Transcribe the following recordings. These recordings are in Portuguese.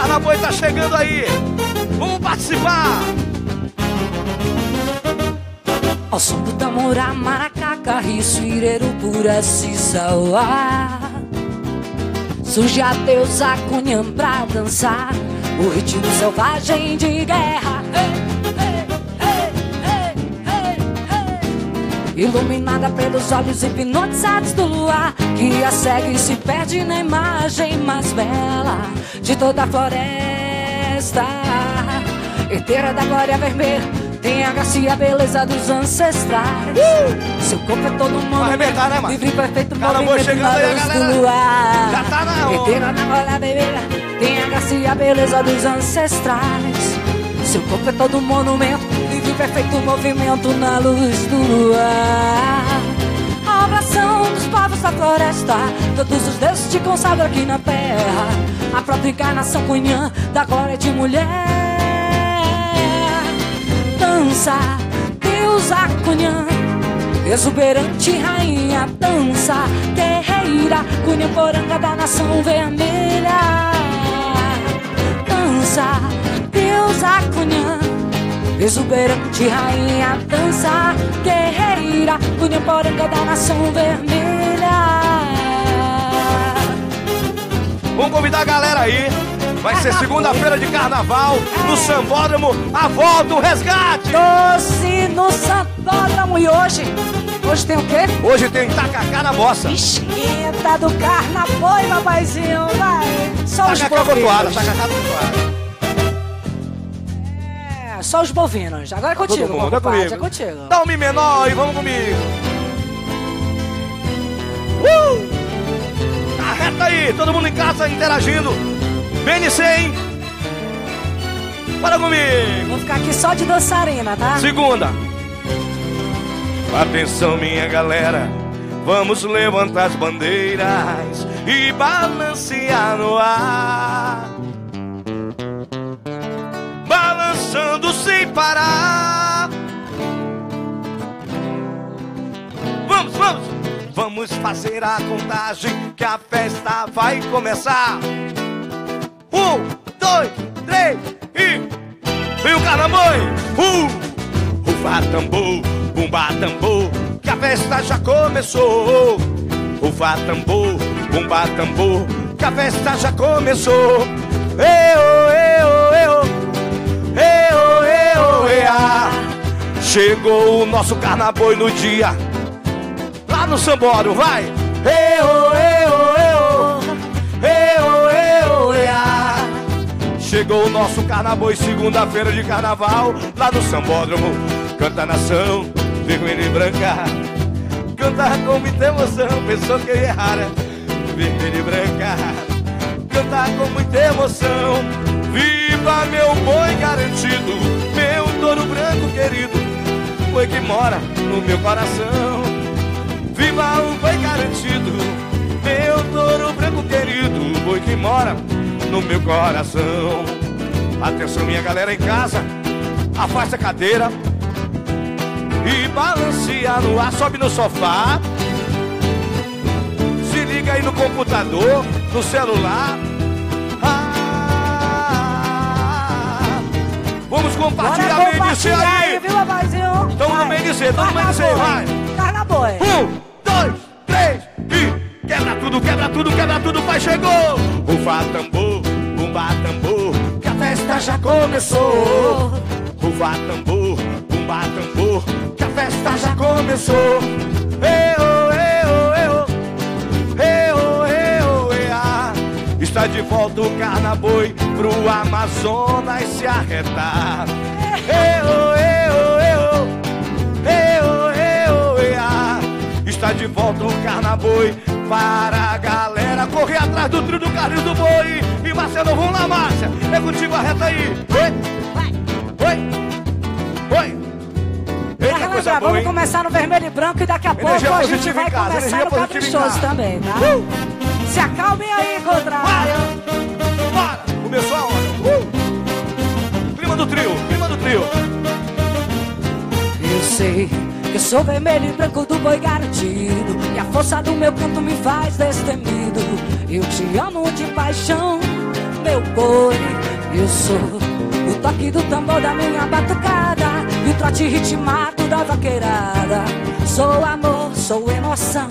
Carnaboi tá chegando aí. Vamos participar. Ao som do tamborá, maracá, carriço, ireiro, pura, sisauá. Surge a deusa Cunhã pra dançar o ritmo selvagem de guerra. Iluminada pelos olhos hipnotizados do luar, que a segue e se perde na imagem mais bela de toda a floresta. Herdeira da glória vermelha, tem a graça e a beleza dos ancestrais. Seu corpo é todo mundo livre, perfeito, movimento na luz do luar. Já tá na onda. Herdeira da glória vermelha, tem a graça e a beleza dos ancestrais. Seu corpo é todo monumento, livre, perfeito, movimento na luz do luar. A oração dos povos da floresta, todos os deuses te consagram aqui na terra. A própria encarnação Cunhã da glória de mulher. Dança, deusa Cunhã, exuberante rainha. Dança, guerreira, Cunhã poranga da nação vermelha. Dança, deusa Cunhã, exuberante rainha. Dança, guerreira, Cunhã poranga da nação vermelha. Vamos convidar a galera aí. Vai ser segunda-feira de carnaval no Sambódromo, a volta, o resgate. Doce no Sambódromo. E hoje tem o quê? Hoje tem tacacá na bossa. Esquenta do Carnaboi, papaizinho, vai. Só os bovinos. Tacacá botuada. É, só os bovinos. Agora é contigo, Todo mundo, é comigo. É contigo. Dá um mi menor e vamos comigo. Tá reto aí, todo mundo em casa interagindo. BNC, hein? Bora comigo. Vou ficar aqui só de dançarina, tá? Segunda. Atenção, minha galera, vamos levantar as bandeiras e balancear no ar, balançando sem parar. Vamos, vamos, vamos fazer a contagem que a festa vai começar. 1, 2, 3 e o Carnaboi. Ufa tambor, bumba tambor, que a festa já começou. Ufa tambor, bumba tambor, que a festa já começou. Chegou o nosso Carnaboi no dia, lá no Sambódromo, vai. Chegou o nosso Carnaboi, segunda-feira de carnaval, lá no Sambódromo. Canta a nação, vermelha e branca, canta com muita emoção, pensou que ia errar, vermelha e branca, canta com muita emoção. Viva meu boi garantido, meu touro branco querido, boi que mora no meu coração. Viva o boi garantido, meu touro branco querido, boi que mora no meu coração. Atenção, minha galera em casa, afasta a cadeira e balanceia no ar, sobe no sofá, se liga aí no computador, no celular. Vamos compartilhar bem BNC aí, viu, rapazinho? Tamo no BNC, tamo no BNC, vai. Carnaboi. 1, 2, 3 e quebra tudo, quebra tudo, quebra tudo, pai chegou. Ufa tambor, bumba tambor, que a festa já começou. Ufa tambor, bumba tambor, que a festa já começou. Está de volta o Carnaboi pro Amazonas se arretar. Está de volta o Carnaboi para a galera correr atrás do trio do Carlinhos do Boi. E Marcelo, vamos lá, Márcia, é contigo, arreta aí. Oi. Eita, coisa boa, vamos hein? começar no vermelho e branco e daqui a pouco a gente vai começar no caprichoso também, tá? Se acalmem aí, contrário. Bora! Começou a hora. Clima do trio, clima do trio. Eu sei que eu sou vermelho e branco do boi garantido, e a força do meu canto me faz destemido. Eu te amo de paixão, meu boi. Eu sou o toque do tambor da minha batucada e o trote ritmado da vaqueirada. Sou amor, sou emoção,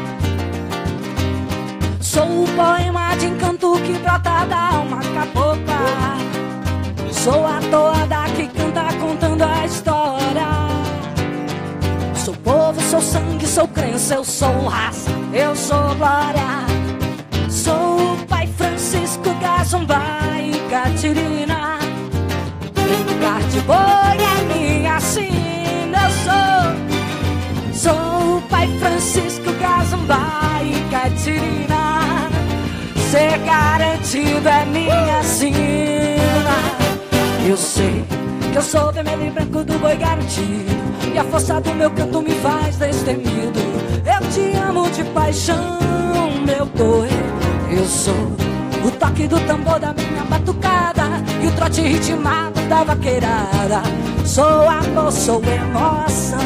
sou o poema de encanto que brota da alma cabocla. Sou a toada que canta contando a história. Sou povo, sou sangue, sou crença, eu sou raça, eu sou glória. Sou o pai Francisco, Gazumba e Catirina. Brincar de boi é minha sina, eu sou. Sou o pai Francisco, Gazumba e Catirina. Ser garantido é minha sina. Eu sei que eu sou vermelho e branco do boi garantido, e a força do meu canto me faz destemido. Eu te amo de paixão, meu boi. Eu sou o toque do tambor da minha batucada e o trote ritmado da vaqueirada. Sou amor, sou emoção,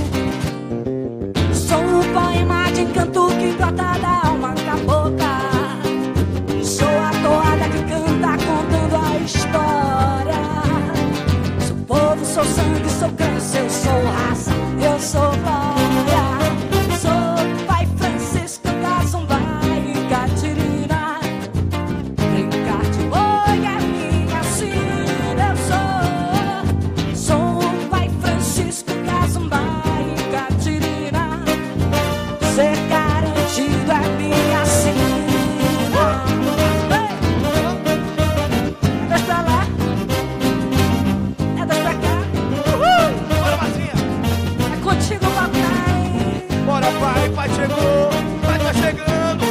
sou o poema de encanto que brota da alma cabocla. Sou a toada que canta contando a história. Sou povo, sou sangue, sou crença, eu sou raça, eu sou glória. Sou pai Francisco, Gazumba e Catirina. Brincar de boi é minha sina, eu sou. Sou o pai Francisco, Gazumba e Catirina. Ser garantido é minha sina. Pai chegou, pai tá chegando.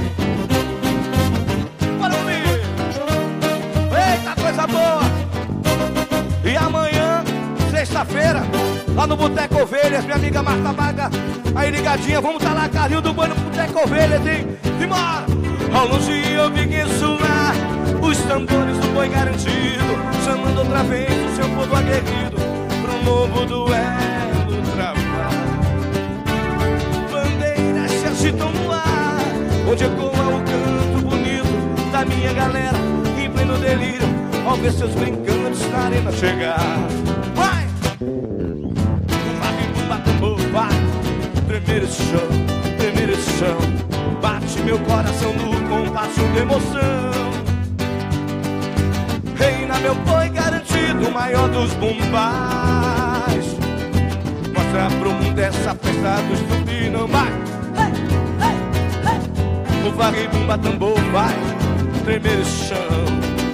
Bora ouvir. Eita, coisa boa. E amanhã, sexta-feira, lá no Boteco Ovelhas, minha amiga Marta Vaga, aí ligadinha, vamos tá lá, carrinho do boi no Boteco Ovelhas, hein? Vambora! Ao longe eu vi que soar os tambores do boi garantido, chamando outra vez o seu povo aguerrido pra um novo duelo travado. Agitam no ar, onde ecoa o canto bonito da minha galera, em pleno delírio, ao ver seus brincantes na arena chegar. Vai! Vai, bumba, tambor, vai! Tremer esse chão, tremer esse chão, bate meu coração no compasso de emoção. Reina meu boi garantido, o maior dos bombais. Mostra pro mundo essa festa dos Tupinambás. O varre, bumba, tambor, vai tremer esse chão.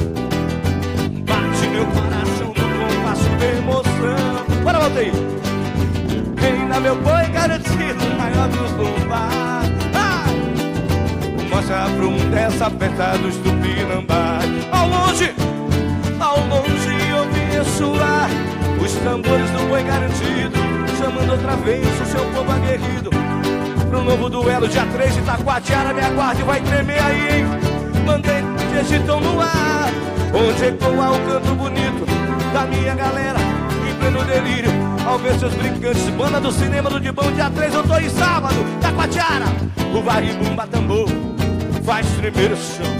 Bate meu coração no compasso de emoção. Bora, Valdeir! Reina meu boi garantido, o maior dos bombais. Mostra pro mundo essa festa dos Tupinambás. Ao longe eu vi soar os tambores do boi garantido, chamando outra vez o seu povo aguerrido pro novo duelo, dia 3 de Itacoatiara. Me aguarde, vai tremer aí, hein? Mandei que agitam no ar, onde ecoa o canto bonito da minha galera, em pleno delírio, ao ver seus brincantes. Banda do cinema do Dibão, dia 3 eu tô em sábado, Itacoatiara. O varre, bumba, tambor, faz tremer o chão.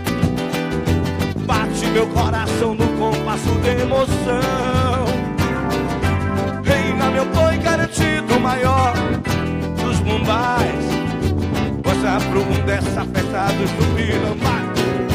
Bate meu coração no compasso de emoção. Reina meu boi garantido, o maior dos bombais. Mostra pro mundo essa festa dos Tupinambás.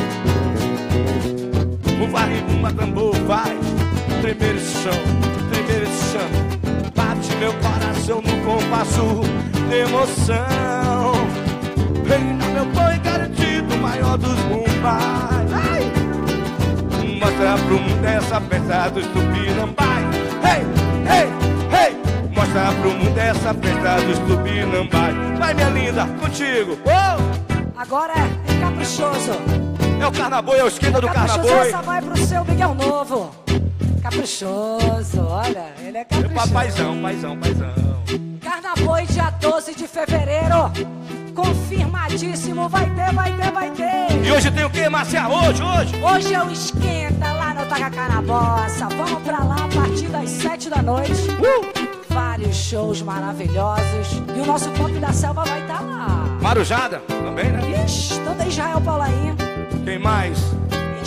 O varre, bumba, tambor, vai tremer esse chão, tremer esse chão. Bate meu coração no compasso de emoção. Reina meu boi garantido, o maior dos bombais. Ai! Mostra pro mundo essa festa dos Tupinambás. Hey, hey, hey! Mostra pro mundo essa festa dos Tupinambás. Vai, minha linda, contigo. Oh! Agora é caprichoso. É o Carnaboi, é o esquina do Carnaboi. Essa vai pro seu Miguel Novo. Caprichoso, olha, ele é caprichoso. Paizão, paizão, paizão. Carnaboi, dia 12 de fevereiro. Confirmadíssimo, vai ter, vai ter, vai ter. E hoje tem o que, Márcia? Hoje? Hoje é o Esquenta lá no Tacacá na Bossa. Vamos pra lá a partir das 7 da noite. Vários shows maravilhosos. E o nosso Pop da Selva vai estar lá. Marujada também, né? Ixi, toda Israel Paulaim. Quem mais?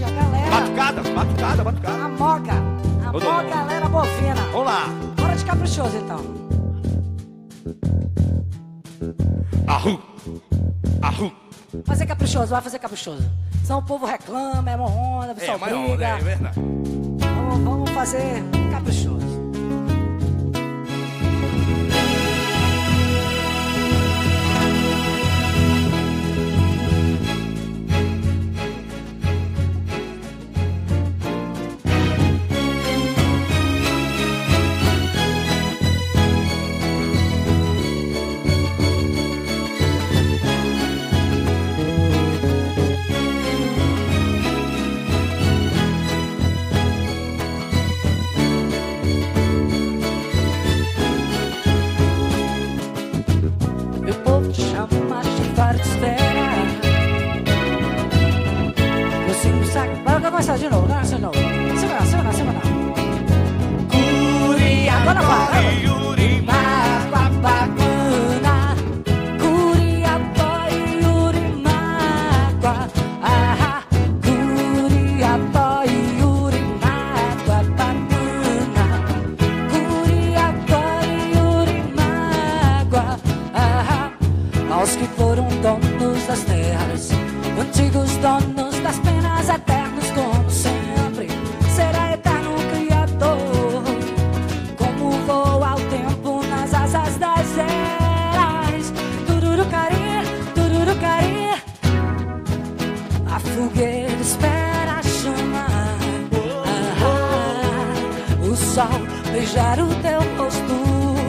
a galera. Batucada, batucada, batucada. A moga. A moga, galera bovina. Vamos lá. Bora de caprichoso, então. Arru, arru. Fazer caprichoso, vai fazer caprichoso. Senão o povo reclama, é uma onda, o pessoal mais briga. onda, é verdade. Vamos fazer caprichoso. De novo, não, de novo. Segura, segura, segura. Curi, agora vai. Yuri, mágua, bacana. Curi, apoio, Yuri, mágua. Ah, curi, apoio, Yuri, mágua, bacana. Curi, apoio, Yuri, mágua. Ah, aos que foram donos das terras, antigos donos das penas eternas, como sempre, será eterno Criador. Como voa o tempo nas asas das eras. Tururucari, tururucari. A fogueira espera chamar. O sol beijar o teu rosto.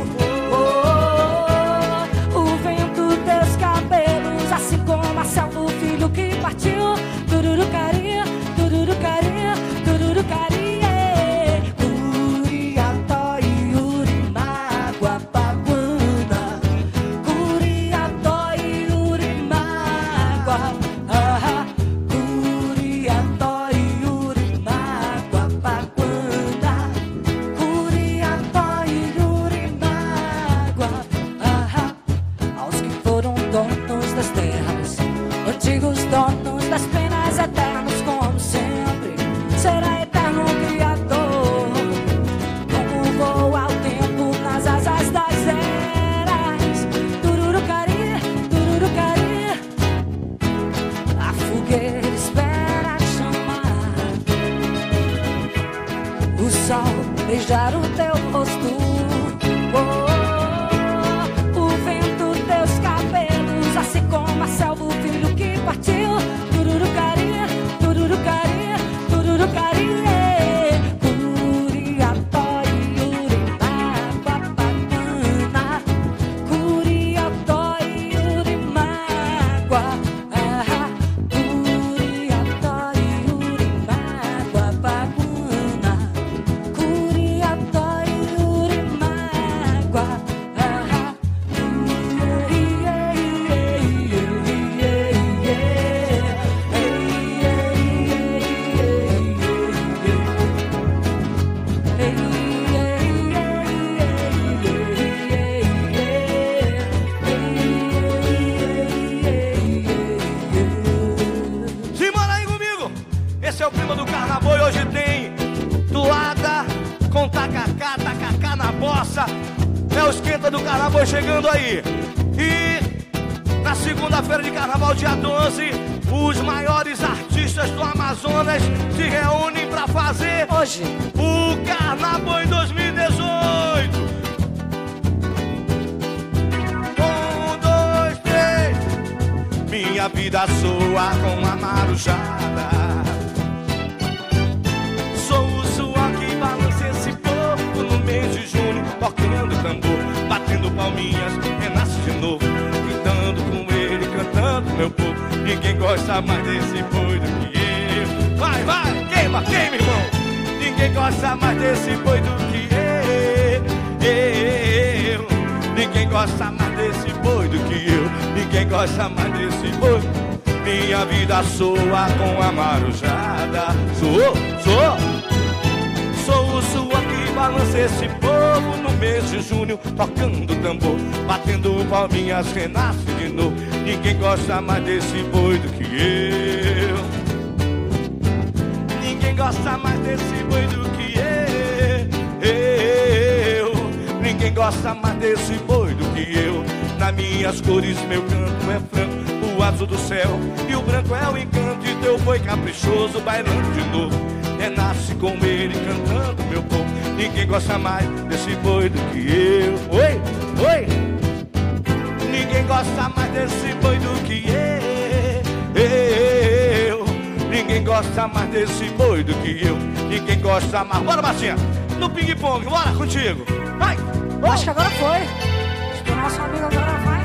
O vento teus cabelos, assim como a selva, o filho que partiu. Tururucari, tururucari, tururucari. Curiató, Yuri, mágua, baguana. Curiató, Yuri, mágua. Curiató, Yuri, mágua, baguana. Curiató, Yuri, mágua. Aos que foram donos das terras, antigos donos das penas eternos, como sempre, será eterno Criador. Como voa o tempo nas asas das eras. Tururucari, tururucari. A fogueira espera chamar. O sol beijar o teu rosto. O vento teus cabelos, assim como a selva, o filho que partiu. Tururucari, tururucari, tururucari. Curiató, Yuri, mágua, bacana. Curiató, Yuri, mágua. Curiató, Yuri, mágua, bacana. Curiató, Yuri, mágua. Simbora aí comigo. Esse é o clima do carnaval e hoje tem toada com tacacá, tacacá na bossa. É o esquenta do carnaval chegando aí. E na segunda-feira de carnaval, dia 12, os maiores artistas do Amazonas se reúnem pra fazer Hoje, o carnaval em 2018. 1, 2, 3. Minha vida soa com a marujada. Sou o suor que balança esse povo no mês de junho, tocando tambor, batendo palminhas, renasce de novo, gritando com ele, cantando meu povo. Ninguém gosta mais desse boi do que eu. Vai, vai, queima, queima, irmão. Ninguém gosta mais desse boi do que eu. Ninguém gosta mais desse boi do que eu. Ninguém gosta mais desse boi. Minha vida soa com a marujada. Sou o suor que balança esse povo no mês de junho, tocando tambor, batendo palminhas, renasce de novo. Ninguém gosta mais desse boi do que eu. gosta mais desse boi do que eu. Ninguém gosta mais desse boi do que eu. Nas minhas cores meu canto é franco, o azul do céu e o branco é o encanto. E teu boi caprichoso bailando de novo, renasce com ele cantando meu povo. Ninguém gosta mais desse boi do que eu. Oi, oi. Ninguém gosta mais desse boi do que eu. Ninguém gosta mais desse boi do que eu. Ninguém gosta mais. Bora, Marcinha, no ping-pong, bora contigo. Vai. Acho que agora foi. Acho que o nosso amigo agora vai.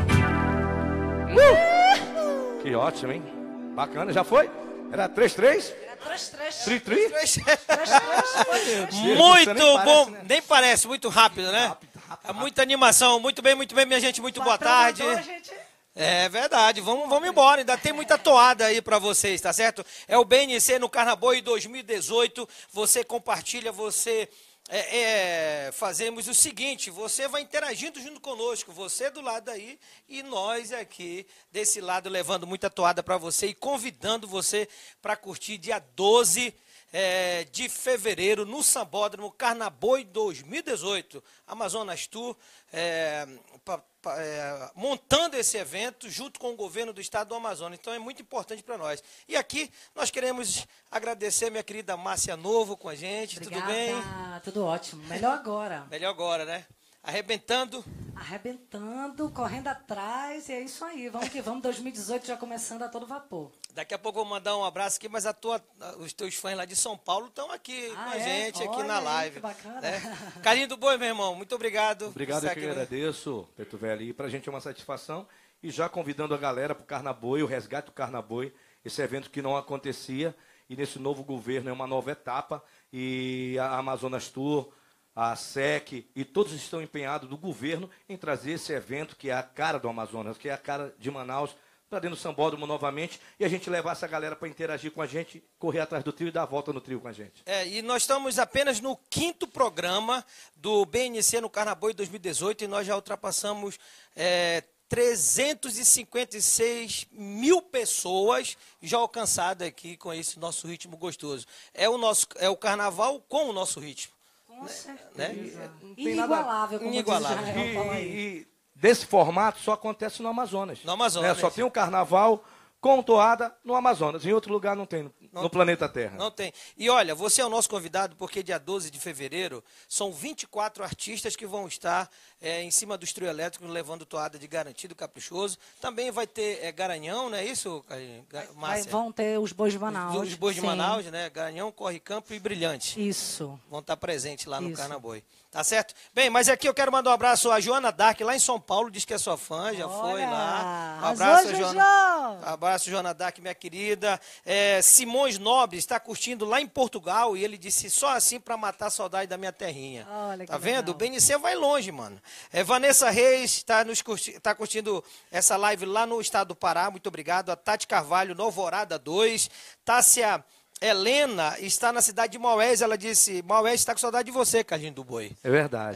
Que ótimo, hein? Bacana, já foi? Era 3-3? Era 3-3. 3-3? 3-3. Muito bom, Parece, né? nem parece, muito rápido, né? Rápido. É muita animação, muito bem, minha gente, muito boa tarde. É verdade, vamos embora, ainda tem muita toada aí pra vocês, tá certo? É o BNC no Carnaboi 2018, você compartilha, você... fazemos o seguinte, você vai interagindo junto conosco, você do lado aí e nós aqui desse lado levando muita toada para você e convidando você para curtir dia 12 de fevereiro no Sambódromo Carnaboi 2018, Amazonas Tour, montando esse evento junto com o governo do estado do Amazonas. Então é muito importante para nós. E aqui nós queremos agradecer minha querida Márcia Novo com a gente. Obrigada. Tudo bem? Tudo ótimo. Melhor agora. Melhor agora, né? Arrebentando. Arrebentando, correndo atrás, e é isso aí. Vamos que vamos, 2018 já começando a todo vapor. Daqui a pouco eu vou mandar um abraço aqui, mas os teus fãs lá de São Paulo estão aqui com a gente, aqui na Olha aí, live. que bacana. Né? Carinho do Boi, meu irmão, muito obrigado. Obrigado, eu que agradeço, Preto Velho. E pra gente é uma satisfação. E já convidando a galera pro Carnaboi, o resgate do Carnaboi, esse evento que não acontecia. E nesse novo governo é uma nova etapa. E a Amazonas Tour, a SEC e todos estão empenhados do governo em trazer esse evento que é a cara do Amazonas, que é a cara de Manaus, para dentro do Sambódromo novamente, e a gente levar essa galera para interagir com a gente, correr atrás do trio e dar a volta no trio com a gente. E nós estamos apenas no 5º programa do BNC no Carnaboi 2018 e nós já ultrapassamos 356 mil pessoas já alcançadas aqui com esse nosso ritmo gostoso. É o carnaval com o nosso ritmo. Com certeza. Né? Inigualável, como Inigualável. diz Israel, fala aí. E desse formato só acontece no Amazonas. No Amazonas. Só tem um carnaval com toada no Amazonas. Em outro lugar não tem, no planeta Terra. Não tem. E olha, você é o nosso convidado porque dia 12 de fevereiro são 24 artistas que vão estar em cima dos trio elétricos levando toada de Garantido Caprichoso. Também vai ter Garanhão, não é isso, Márcia? Vão ter os bois de Manaus. Os bois de sim. Manaus, né? Garanhão, Corre Campo e Brilhante. Isso. Vão estar presentes lá no Isso. Carnaboi. Tá certo? Bem, mas aqui eu quero mandar um abraço à Joana Dark, lá em São Paulo, diz que é sua fã, já foi lá. Um abraço, arrasou, Joana. Abraço, Joana Dark, minha querida. Simões Nobre está curtindo lá em Portugal e ele disse só assim para matar a saudade da minha terrinha. Olha que tá vendo? legal. O BNC vai longe, mano. Vanessa Reis está curtindo essa live lá no estado do Pará, muito obrigado. A Tati Carvalho, no Alvorada 2. Tássia Helena está na cidade de Maués, ela disse, Maués está com saudade de você, Carlinhos do Boi. É verdade.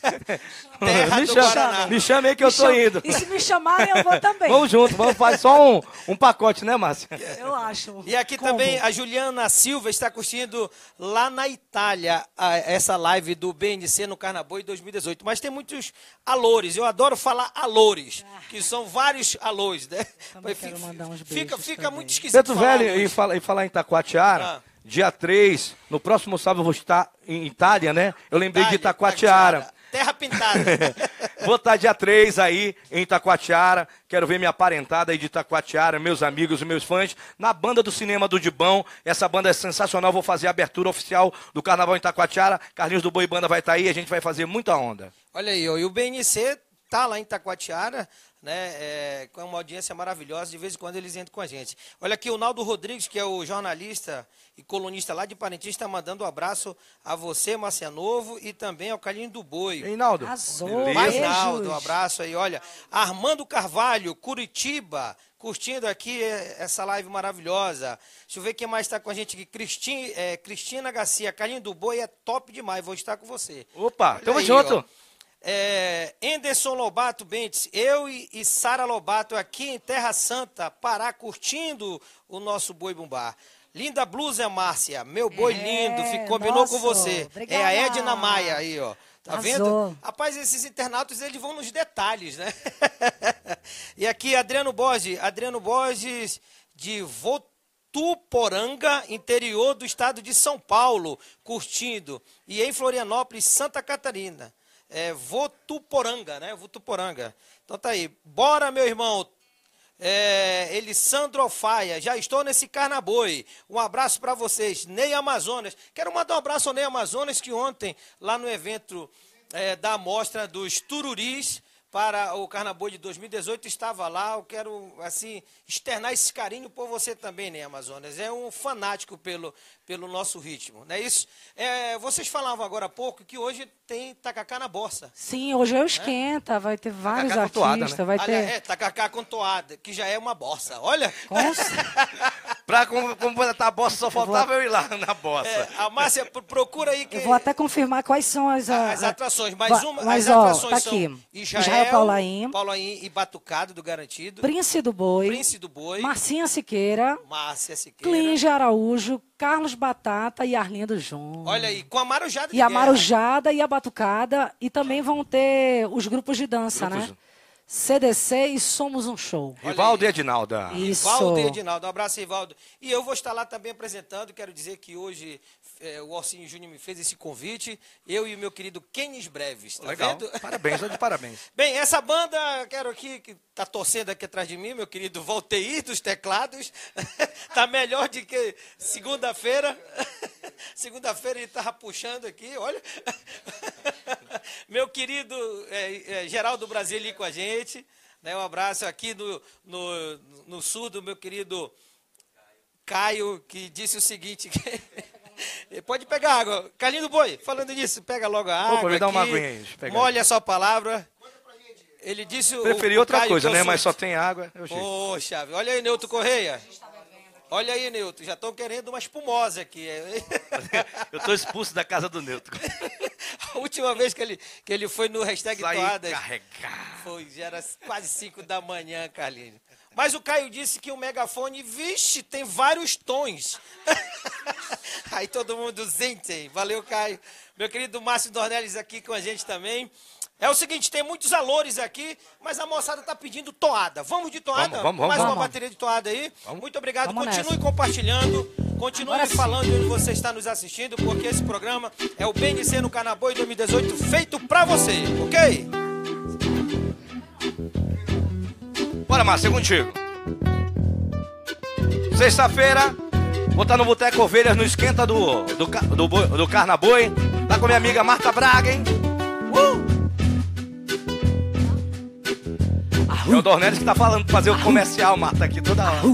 Terra me do chama, Paraná. me chame aí que eu tô indo. E se me chamarem, eu vou também. Vamos junto, vamos fazer só um pacote, né, Márcia? Eu acho. E aqui Combo. também a Juliana Silva está curtindo lá na Itália essa live do BNC no Carnaboi 2018. Mas tem muitos alores, eu adoro falar alores, que são vários alores, né? Também quero mandar uns beijos Fica também. muito esquisito Preto falar Velho, alores. e falar em Itacoatiara, dia 3, no próximo sábado eu vou estar em Itália, né? Eu lembrei de Itacoatiara. Terra pintada. Vou estar dia 3 aí em Itacoatiara, quero ver minha parentada aí de Itacoatiara, meus amigos, meus fãs, na banda do Cinema do Dibão, essa banda é sensacional, vou fazer a abertura oficial do Carnaval em Itacoatiara, Carlinhos do Boi Banda vai estar aí, a gente vai fazer muita onda. Olha aí, ó, e o BNC tá lá em Itacoatiara, né, com uma audiência maravilhosa, de vez em quando eles entram com a gente. Olha aqui, o Naldo Rodrigues, que é o jornalista e colunista lá de Parintins, está mandando um abraço a você, Márcia Novo, e também ao Carlinhos do Boi. Reinaldo, Arrasou. Mais Beijos. Naldo, um abraço aí, olha. Armando Carvalho, Curitiba, curtindo aqui essa live maravilhosa. Deixa eu ver quem mais está com a gente aqui. Cristina Garcia, Carlinhos do Boi é top demais, vou estar com você. Opa, Olha tamo aí, junto. ó. Anderson Lobato Bentes, eu e Sara Lobato aqui em Terra Santa, Pará, curtindo o nosso Boi Bumbá. Linda blusa, Márcia. Meu boi lindo, combinou com você. Obrigada. É a Edna Maia aí, ó. Tá Arrasou. vendo? Rapaz, esses internautas, eles vão nos detalhes, né? E aqui, Adriano Borges de Votuporanga, interior do estado de São Paulo, curtindo. E em Florianópolis, Santa Catarina. Votuporanga, né? Votuporanga. Então tá aí. Bora, meu irmão. Elisandro Alfaia, já estou nesse Carnaboi. Um abraço para vocês. Ney Amazonas. Quero mandar um abraço ao Ney Amazonas, que ontem, lá no evento da amostra dos Tururis para o Carnaboi de 2018, estava lá. Eu quero, assim, externar esse carinho por você também, Ney Amazonas. É um fanático pelo nosso ritmo, não é isso? Vocês falavam agora há pouco que hoje tem tacacá na bossa. Sim, hoje é o esquenta, vai ter vários Tacacá com artistas, toada, né? vai ter... Tacacá com toada, que já é uma bossa, olha. Pra completar a bossa, só faltava eu ir lá na bossa. A Márcia, procura aí que... Eu vou até confirmar quais são as atrações, mas, as atrações tá são aqui. Israel Paulaim e Batucado do Garantido, Príncipe do Boi, Márcia Siqueira, Clinge Araújo, Carlos Batata e Arlindo Júnior. Olha aí, com a Marujada de E a Marujada e a Batucada, e também vão ter os grupos de dança, né? CDC e Somos um Show. Rivaldo e Edinalda. Isso. Rivaldo e Edinaldo, um abraço, Rivaldo. E eu vou estar lá também apresentando, quero dizer que hoje o Orcinho Júnior me fez esse convite, eu e o meu querido Kenis Breves, tá Legal, vendo? parabéns, de parabéns. Bem, essa banda, quero aqui, que tá torcendo aqui atrás de mim, meu querido Valteir dos teclados, tá melhor do que segunda-feira. Segunda-feira ele tava puxando aqui, olha. Meu querido Geraldo Brasília com a gente, né? Um abraço aqui no sul do meu querido Caio, que disse o seguinte... Pode pegar água. Carlinho Boi, falando nisso, pega logo a água. Me dá uma aguinha aí. Molha a sua palavra. Ele disse preferi outra coisa, né? Mas só tem água. Poxa, olha aí, Neuto Correia. Olha aí, Neuto, já estão querendo uma espumosa aqui. Eu estou expulso da casa do Neuto. A última vez que ele foi no hashtag Toadas. Carregar. Já era quase 5 da manhã, Carlinhos. Mas o Caio disse que o megafone, vixe, tem vários tons. Aí todo mundo zente. Valeu, Caio. Meu querido Márcio Dornelles aqui com a gente também. É o seguinte, tem muitos valores aqui, mas a moçada está pedindo toada. Vamos de toada? Vamos. Mais uma bateria de toada aí. Vamos. Muito obrigado. Vamos continue nessa. Compartilhando. Continue falando onde você está nos assistindo, porque esse programa é o BNC no Carnaboi 2018, feito pra você, ok? Bora, Márcio, é contigo. Sexta-feira, vou estar no Boteco Ovelhas, no esquenta do Carnaboi. Tá com minha amiga Marta Braga, hein? É o Dornelles que tá falando fazer o comercial, Marta, aqui toda hora.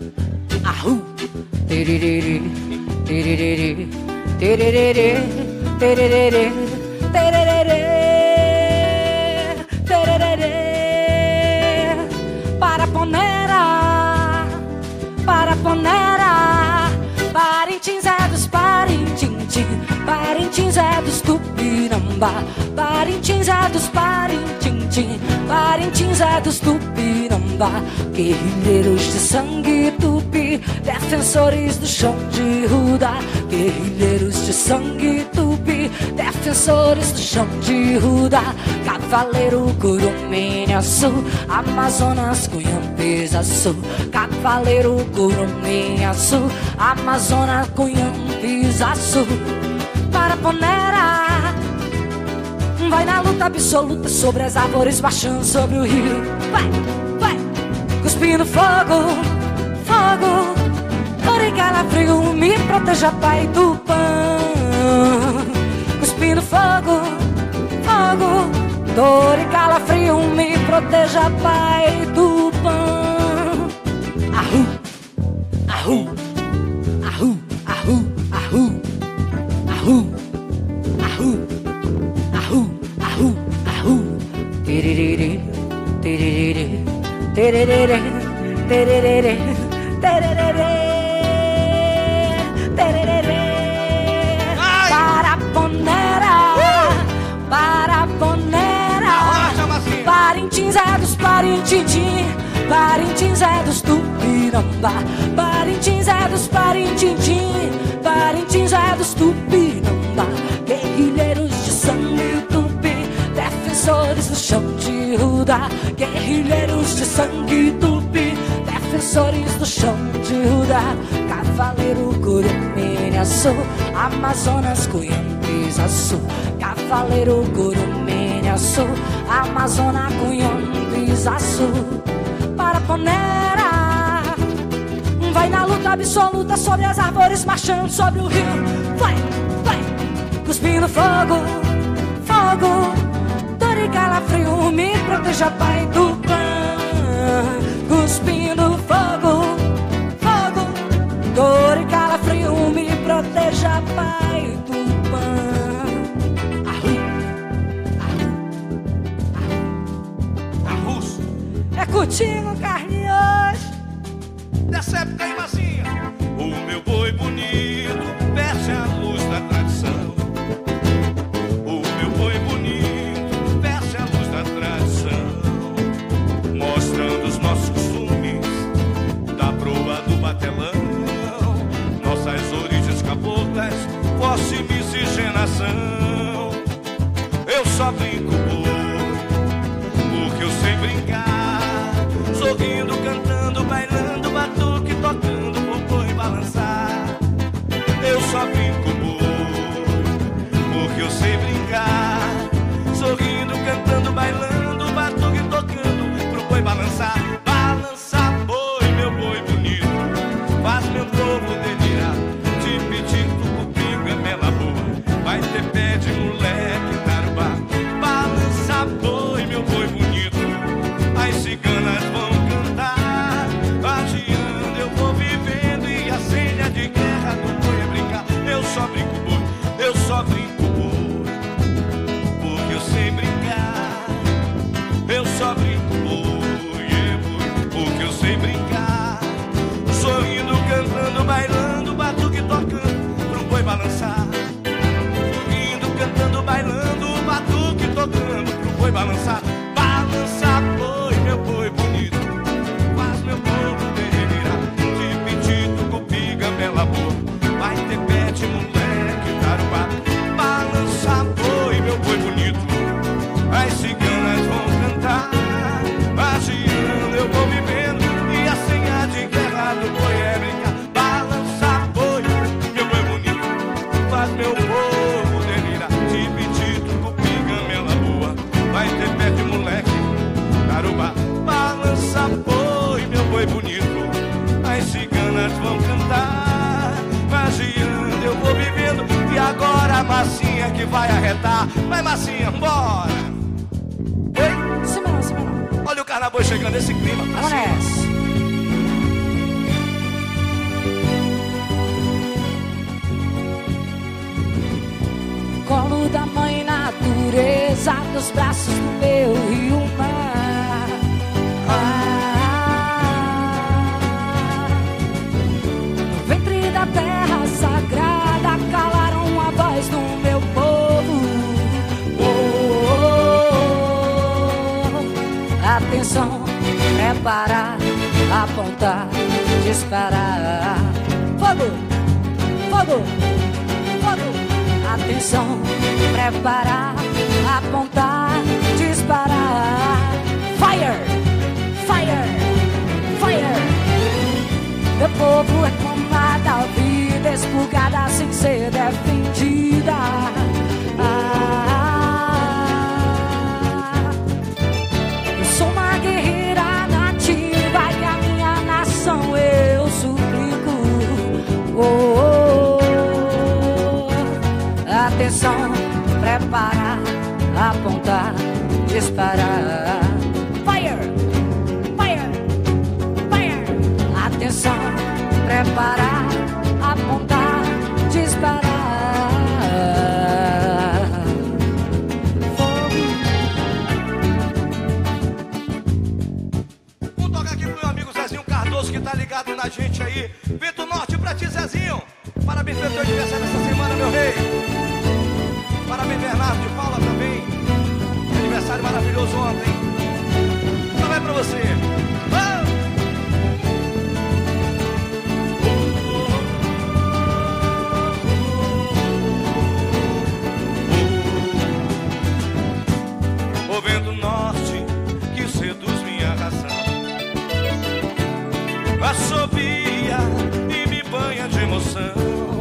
Para Ponera, Parintins é dos Parintintim, Parintins é dos Tupinambá, Parintins é dos Parintintim, Parintins é dos Tupinambá. Guerrilheiros de sangue tupi, defensores do chão de ruda. Guerrilheiros de sangue tupi, defensores do chão de ruda. Cavaleiro Curuminhaçu, Amazonas Cunhampisaçu. Cavaleiro Curuminhaçu, Amazonas Cunhampisaçu. Para Ponera, vai na luta absoluta sobre as árvores, marchando sobre o rio. Vai, vai, cuspindo fogo, fogo. Origala frio, me proteja, pai do pão. Cuspindo fogo, fogo. Dor e calafrio, me proteja, pai do pão. Ahu, ahu, ahu, ahu, ahu, ahu, ahu, ahu, ahu, ahu. Tererê, tererê, tererê, tererê, tererê, tererê. Para Ponera, para Ponera. Parintins é dos Parintintim, Parintins é dos Tupinambá, Parintins é dos Parintintim, Parintins é dos Tupinambá. Guerrilheiros de sangue tupi, defensores do chão de Ruda. Guerrilheiros de sangue tupi, defensores do chão de Ruda. Cavaleiro Curumim-Açu, Amazonas, Cunhambis-Açu. Cavaleiro Curumim-Açu, Amazonas, Cunhambis-Açu. Paraponera vai na luta absoluta sobre as árvores, marchando sobre o rio. Vai, vai, cuspindo fogo, fogo. Dor e calafrio, me proteja, Pai Tupã. Cuspindo fogo, fogo. Dor e calafrio, me proteja, Pai Tupã. Arrus. É contigo, Carlinhos. Dessa época aí, Massinha. O meu boi bonito veste a luz da tradição. O meu boi bonito veste a luz da tradição, mostrando os nossos costumes da proa do batelão, nossas origens caboclas, força e miscigenação. Eu só brinco porque eu sei brincar, sorrindo, cantando, bailando, batuque, tocando, popô e balançar. Eu só brinco porque eu sei brincar, sorrindo, cantando, bailando, batuque, tocando, pro boi balançar. Balançar boi, meu boi bonito, faz meu povo delirar. Tipitito, cupinga, mela boa, vai ter pé de moleque, tarubá. Balançar boi, meu boi bonito, as ciganas vão cantar. Vagiando eu vou vivendo e a senha de guerra do boi é brincar. Eu só brinco boi, eu só brinco boi, porque eu sei brincar. Eu só brinco boi, porque eu sei brincar. Sorrindo, cantando, bailando, batuque tocando, pro boi balançar. Sorrindo, cantando, bailando, batuque tocando, pro boi balançar. Balançar boi, meu boi bonito, faz meu povo delirar. Tipitito, cupiga, bela boa, vai ter pé de moleque, tarubá. Balançar boi, meu boi bonito, as ciganas vão cantar. Vagiando eu vou vivendo e a senha de guerra do boi é brincar. Balançar boi, meu boi bonito, faz meu povo delirar. Tipitito, cupiga, mela boa, vai ter pé de moleque, tarubá. Balança boi, meu boi bonito, as ciganas vão cantar. Vagiando eu vou vivendo e agora a Massinha que vai arretar. Vai, Massinha, bora! Oi? Cima não, cima não. Olha o carnaval chegando nesse clima. Vamos nessa. Colo da mãe natureza, nos braços do meu rio mar. No ventre da terra sagrada calaram a voz do meu povo. Atenção, preparar, apontar, disparar. Fogo, fogo, fogo. Atenção, preparar, apontar, disparar. Fire, fire, fire. Meu povo é como a da vida, expurgada sem ser defendida. Eu sou uma guerreira nativa e a minha nação eu suplico. Atenção, preparar, apontar, disparar. Fire, fire, fire. Atenção, preparar, apontar, disparar. Vou tocar aqui pro meu amigo Zezinho Cardoso que tá ligado na gente aí. Vento Norte pra ti, Zezinho. Parabéns pelo teu aniversário essa semana, meu rei. Parabéns, Bernardo de Paula também. Aniversário maravilhoso ontem. Só vai pra você. Vamos! assobia e me banha de emoção.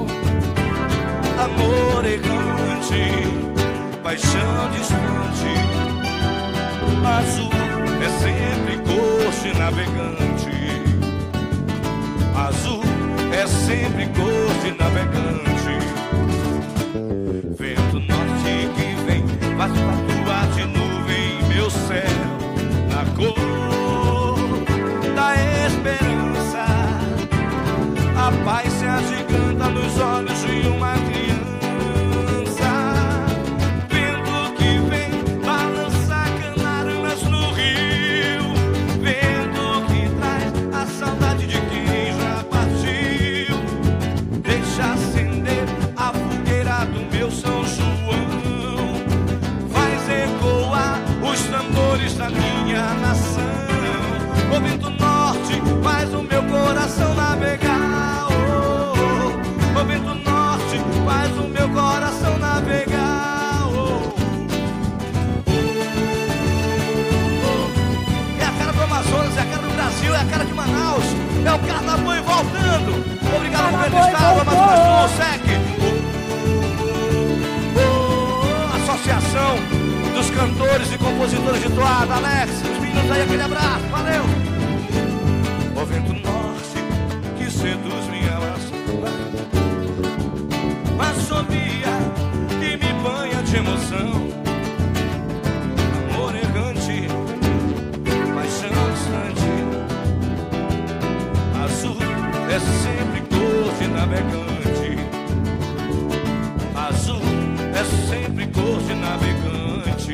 Amor errante, paixão distante, azul é sempre cor de navegante. Azul é sempre cor de navegante. Vento norte que vem, faz patuar de nuvem meu céu, na cor da esperança. A paz se agiganta nos olhos de uma criança. Vento que vem, balança canarunas no rio. Vento que traz a saudade de quem já partiu. Deixa acender a fogueira do meu São João. Faz ecoar os tambores da minha nação. O vento norte faz o meu coração navegar. O vento norte faz o meu coração navegar. É a cara do Amazonas, é a cara do Brasil, é a cara de Manaus. É o Carnaval voltando. Obrigado pelo estado, Amazonas do SEC. Associação dos cantores e compositores de toada. Alex, os meninos aí, aquele abraço, valeu. O vento norte que seduz minha alma, assobia e me banha de emoção. Amor errante, paixão distante, azul é sempre cor de navegante. Azul é sempre cor de navegante.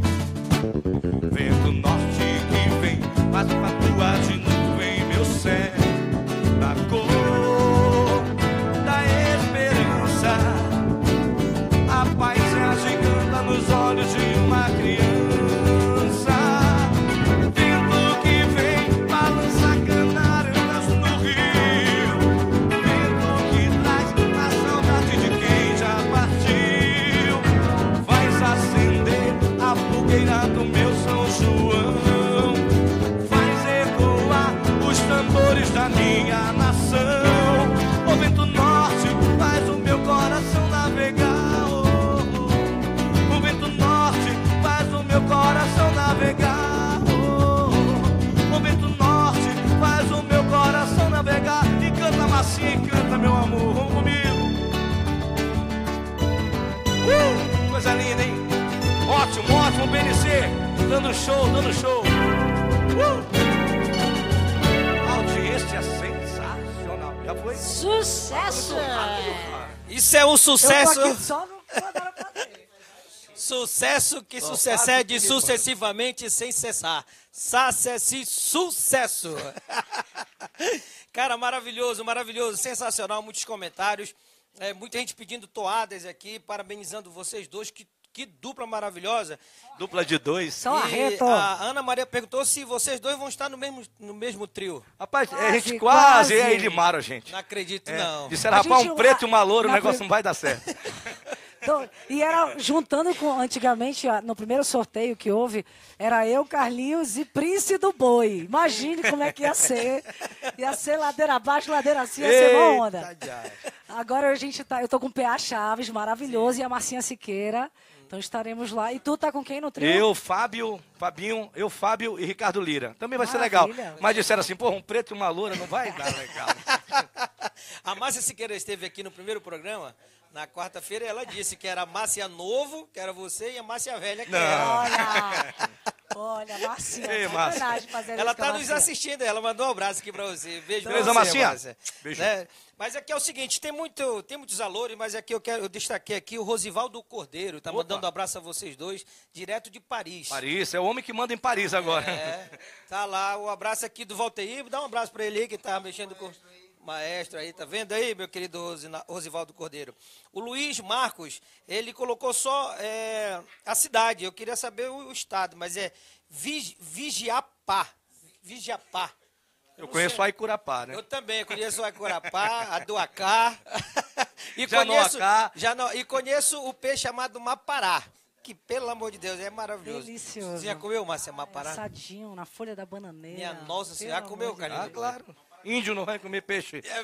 Vento norte que vem, faz patuar de nuvem meu céu, na cor da esperança. A paz se agiganta nos olhos de uma criança. Vento que vem, balança canarunas no rio. Vento que traz a saudade de quem já partiu. Faz acender a fogueira do meu São João. Faz ecoar os tambores da minha nação. O vento norte faz o meu coração navegar. O vento norte faz o meu coração navegar. O vento norte faz o meu coração navegar. E canta Massinha e canta meu amor, vamos comigo. Coisa linda, hein? Ótimo, ótimo, BNC. Dando show, dando show. A audiência sensacional. Já foi? Sucesso! Isso é um sucesso. Eu tô aqui só no mandaram pra ver. Sucesso que sucede sucessivamente sem cessar. Sacessi sucesso. Cara, maravilhoso, maravilhoso, sensacional, muitos comentários. Muita gente pedindo toadas aqui, parabenizando vocês dois. Que dupla maravilhosa. Dupla de dois. Só arreto. A Ana Maria perguntou se vocês dois vão estar no mesmo trio. Rapaz, a gente quase. E aí limaram a gente. Não acredito, não. Disseram, rapaz, um preto e uma loura, o negócio não vai dar certo. Então, e era juntando com, antigamente, no primeiro sorteio que houve, era eu, Carlinhos e Príncipe do Boi. Imagine como é que ia ser. Ia ser ladeira abaixo, ladeira acima, ia ser uma onda. Agora eu tô com o PA Chaves, maravilhoso, e a Marcinha Siqueira. Então estaremos lá. E tu tá com quem no trio? Eu, Fábio e Ricardo Lira. Também vai ser legal. Mas disseram assim, porra, um preto e uma loura não vai dar legal. A Márcia Siqueira esteve aqui no primeiro programa, na quarta-feira, e ela disse que era a Márcia Novo, que era você, e a Márcia Velha, que era. Olha, Marcinha, ela está nos assistindo, ela mandou um abraço aqui para você. Beijo pra você, Marcinha. Beijo. Né? Mas aqui é o seguinte, tem muitos valores, mas aqui eu destaquei aqui o Rosivaldo Cordeiro, tá mandando um abraço a vocês dois, direto de Paris. Paris, é o homem que manda em Paris agora. Tá lá, o abraço aqui do Valteir, dá um abraço para ele aí, que tá mexendo com... Maestro aí, tá vendo aí, meu querido Rosivaldo Cordeiro? O Luiz Marcos, ele colocou só a cidade, eu queria saber o estado, mas é Vigiapá. Eu conheço a Aicurapá, né? Eu também conheço a Aicurapá, a do Acá. E conheço o peixe chamado Mapará, que, pelo amor de Deus, é maravilhoso. Delicioso. Você já comeu, Márcia, Mapará? Assadinho, na folha da bananeira. Minha nossa, você já comeu, Carlinhos? Ah, claro. Índio não vai comer peixe. É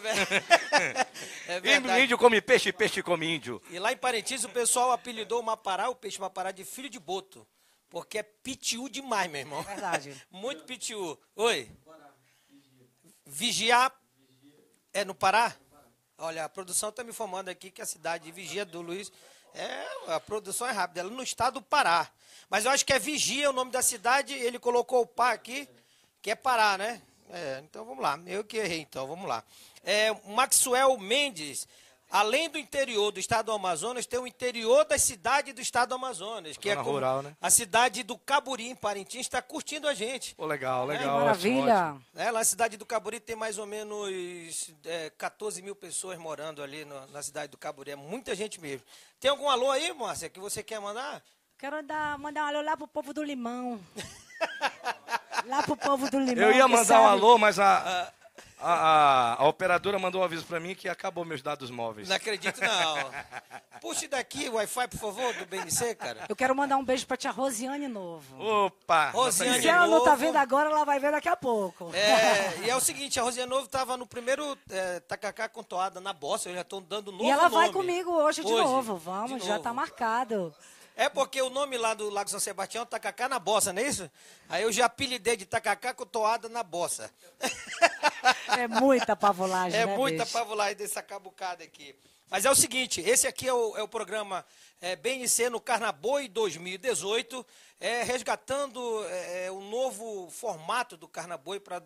verdade. Índio come peixe, peixe come índio. E lá em Parintins o pessoal apelidou o peixe Mapará de filho de boto. Porque é pitiu demais, meu irmão. Verdade. Muito pitiu. Oi. Vigiar é no Pará? Olha, a produção está me informando aqui que a cidade de Vigia do Luiz, a produção é rápida, ela é no estado do Pará. Mas eu acho que é Vigia o nome da cidade, ele colocou o pá aqui, que é Pará, né? Então vamos lá, eu que errei então, vamos lá. Maxwell Mendes, além do interior do estado do Amazonas, tem o interior da cidade do estado do Amazonas, que é rural, né? A cidade do Caburi, em Parintins, está curtindo a gente. Pô, legal. Maravilha. Ótimo. Lá na cidade do Caburi tem mais ou menos 14 mil pessoas morando ali na cidade do Caburi. É muita gente mesmo. Tem algum alô aí, Márcia, que você quer mandar? Quero mandar um alô lá pro povo do Limão. Lá pro povo do Limão. Eu ia mandar um alô, mas a operadora mandou um aviso pra mim que acabou meus dados móveis. Não acredito, não. Puxe daqui o Wi-Fi, por favor, do BNC, cara. Eu quero mandar um beijo pra tia Rosiane Novo. Opa! Rosiane Se ela não tá Novo. vendo agora, ela vai ver daqui a pouco. E é o seguinte, a Rosiane Novo tava no primeiro tacacá com toada na bossa, eu já tô dando novo E ela vai nome. comigo hoje de novo. Vamos, de já novo. tá marcado. É porque o nome lá do Lago São Sebastião é Tacacá na Bossa, não é isso? Aí eu já apelidei de Tacacá com toada na Bossa. É muita pavulagem, É né, muita bicho? pavulagem dessa cabucada aqui. Mas é o seguinte, esse aqui é o programa BNC no Carnaboi 2018, resgatando o novo formato do Carnaboi para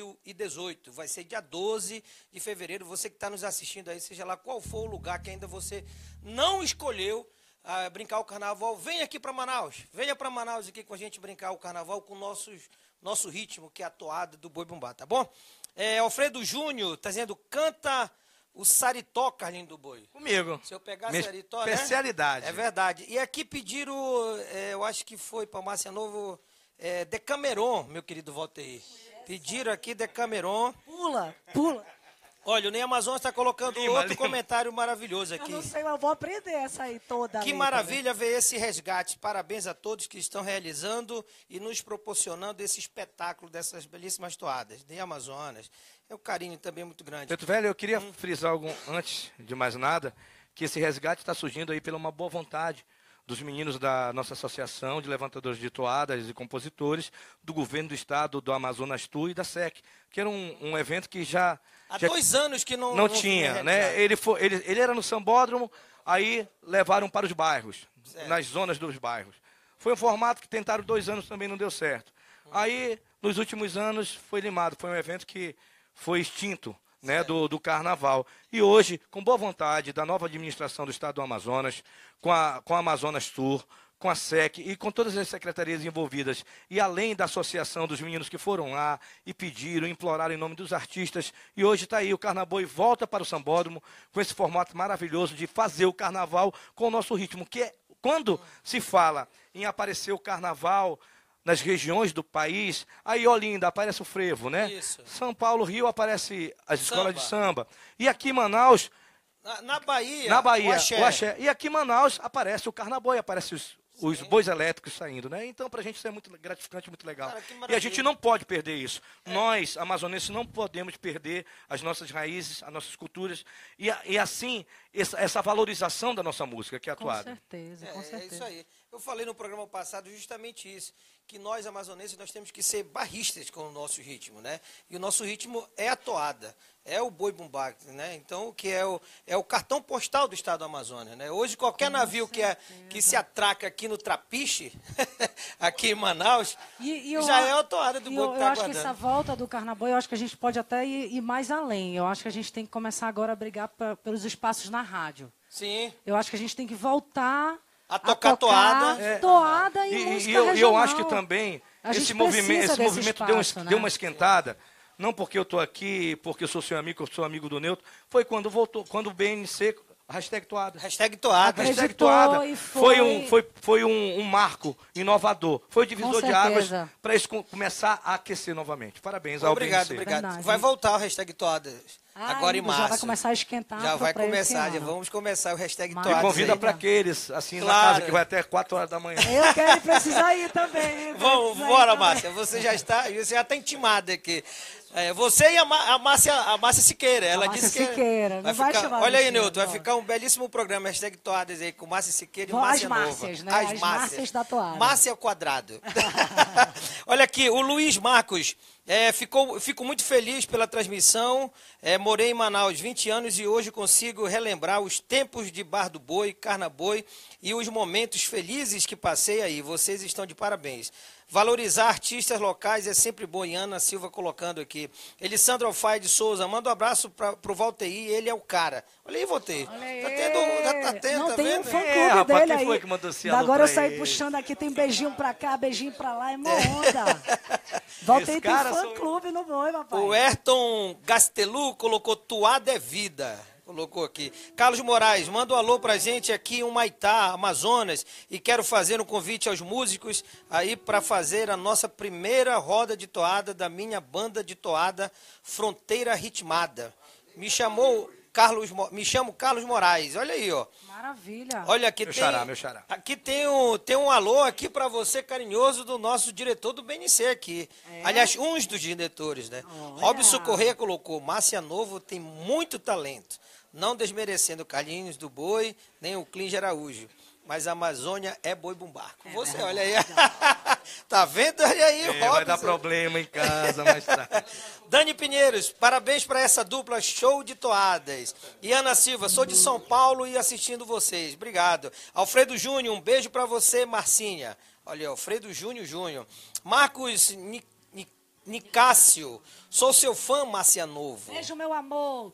2018. Vai ser dia 12 de fevereiro. Você que está nos assistindo aí, seja lá qual for o lugar que ainda você não escolheu, brincar o carnaval, venha aqui para Manaus. Venha para Manaus aqui com a gente brincar o carnaval com nosso ritmo, que é a toada do Boi Bumbá, tá bom? Alfredo Júnior está dizendo, canta o saritó, Carlinho do Boi. Comigo. Se eu pegar Minha saritó, né? especialidade. É verdade. E aqui pediram, eu acho que foi para Márcia Novo, Decameron, meu querido Valteir. Pediram aqui Decameron. Pula. Olha, o Ney Amazonas está colocando outro comentário maravilhoso Eu aqui. não sei, mas eu vou aprender essa aí toda. Que maravilha ver esse resgate. Parabéns a todos que estão realizando e nos proporcionando esse espetáculo dessas belíssimas toadas. Ney Amazonas. É um carinho também muito grande. Preto Velho, eu queria frisar algo antes de mais nada, que esse resgate está surgindo aí pela uma boa vontade dos meninos da nossa associação de levantadores de toadas e compositores, do governo do estado, do Amazonas Tour e da SEC, que era um evento que já... Há 2 anos que não tinha, né? Ele era no Sambódromo, aí levaram para os bairros, nas zonas dos bairros. Foi um formato que tentaram 2 anos, também não deu certo. Aí, nos últimos anos, foi limado. Foi um evento que foi extinto, né, do carnaval. E hoje, com boa vontade da nova administração do estado do Amazonas, com a Amazonas Tour, com a SEC e com todas as secretarias envolvidas, e além da associação dos meninos que foram lá e pediram, imploraram em nome dos artistas, e hoje está aí, o Carnaboi volta para o Sambódromo com esse formato maravilhoso de fazer o carnaval com o nosso ritmo, que é, quando se fala em aparecer o carnaval nas regiões do país, aí Olinda aparece o frevo, né? Isso. São Paulo, Rio aparece as escolas de samba, e aqui em Manaus... Na Bahia, o axé. axé. E aqui em Manaus aparece o Carnaboi, aparece os bois elétricos saindo, né? Então, pra gente isso é muito gratificante, muito legal. Cara, que E a maravilha. gente não pode perder isso. Nós, amazonenses, não podemos perder as nossas raízes, as nossas culturas, e assim, essa valorização da nossa música, que é a Com toada. certeza, com É certeza. isso aí. Eu falei no programa passado justamente isso, que nós amazonenses nós temos que ser barristas com o nosso ritmo, né? E o nosso ritmo é a toada, é o boi bumbá, né? Então, que é o cartão postal do estado do Amazonas, né? Hoje qualquer navio que se atraca aqui no Trapiche, aqui em Manaus, já é a toada do boi que eu tá acho que essa aguardando. volta do Carnaval, eu acho que a gente pode até ir mais além. Eu acho que a gente tem que começar agora a brigar pelos espaços na rádio. Sim. Eu acho que a gente tem que voltar A tocar toada. Toada e música eu regional. acho que também A gente esse precisa desse movimento espaço, né? deu uma esquentada, não porque eu estou aqui, porque eu sou seu amigo, eu sou amigo do Neutro, foi quando o BNC, hashtag toada. Hashtag toada. Acreditou Hashtag toada e foi um marco inovador, foi o divisor de águas certeza. para isso começar a aquecer novamente. Parabéns ao Obrigado, BNC. obrigado. Verdade. Vai voltar o hashtag toada. agora em março. Já vai começar a esquentar. Já vai começar, já vamos começar o hashtag Toadas. E convida para aqueles, assim, na casa, que vai até 4 horas da manhã. Eu quero precisar ir também. Vamos, bora, Márcia. Você já está intimada aqui. Você e a Márcia Siqueira. Ela disse que Siqueira. vai ficar, olha aí, Nilton, vai ficar um belíssimo programa, hashtag Toadas aí, com Márcia Siqueira e Márcia Nova. Márcias, né? As Márcias da Toada. Márcia ao quadrado. Olha aqui, o Luiz Marcos. Fico muito feliz pela transmissão. Morei em Manaus 20 anos e hoje consigo relembrar os tempos de Bar do Boi, Carnaboi e os momentos felizes que passei aí. Vocês estão de parabéns. Valorizar artistas locais é sempre bom. E Ana Silva colocando aqui. Elisandro Alfaia de Souza, manda um abraço pro Valteir, ele é o cara. Olha aí, Valteir. Tá tendo, não, tá tem vendo? um fã-clube dele aí. Foi que mandou esse agora eu saí ele? puxando aqui, tem beijinho pra cá, beijinho pra lá, é mó onda. Valteir tem fã-clube no Boi, papai. O Ayrton Gastelu colocou Toada é vida. Colocou aqui. Carlos Moraes, manda um alô pra gente aqui em Humaitá, Amazonas, e quero fazer um convite aos músicos aí para fazer a nossa primeira roda de toada da minha banda de toada Fronteira Ritmada. Me chamo Carlos Moraes. Olha aí, ó. Maravilha. Olha aqui, meu xará. Aqui tem um alô aqui para você carinhoso do nosso diretor do BNC aqui. Aliás, uns dos diretores, né? Robson Correia colocou: Márcia Novo tem muito talento. Não desmerecendo Carlinhos do Boi, nem o Clínio Araújo. Mas a Amazônia é boi bumbá. Você, olha aí. Tá vendo? Olha aí, Robson. Vai dar problema em casa mais tarde. Dani Pinheiros, parabéns para essa dupla show de toadas. E Ana Silva, sou de São Paulo e assistindo vocês. Obrigado. Alfredo Júnior, um beijo para você, Marcinha. Olha, Alfredo Júnior. Marcos Nicásio, sou seu fã, Márcia Novo. Beijo, meu amor.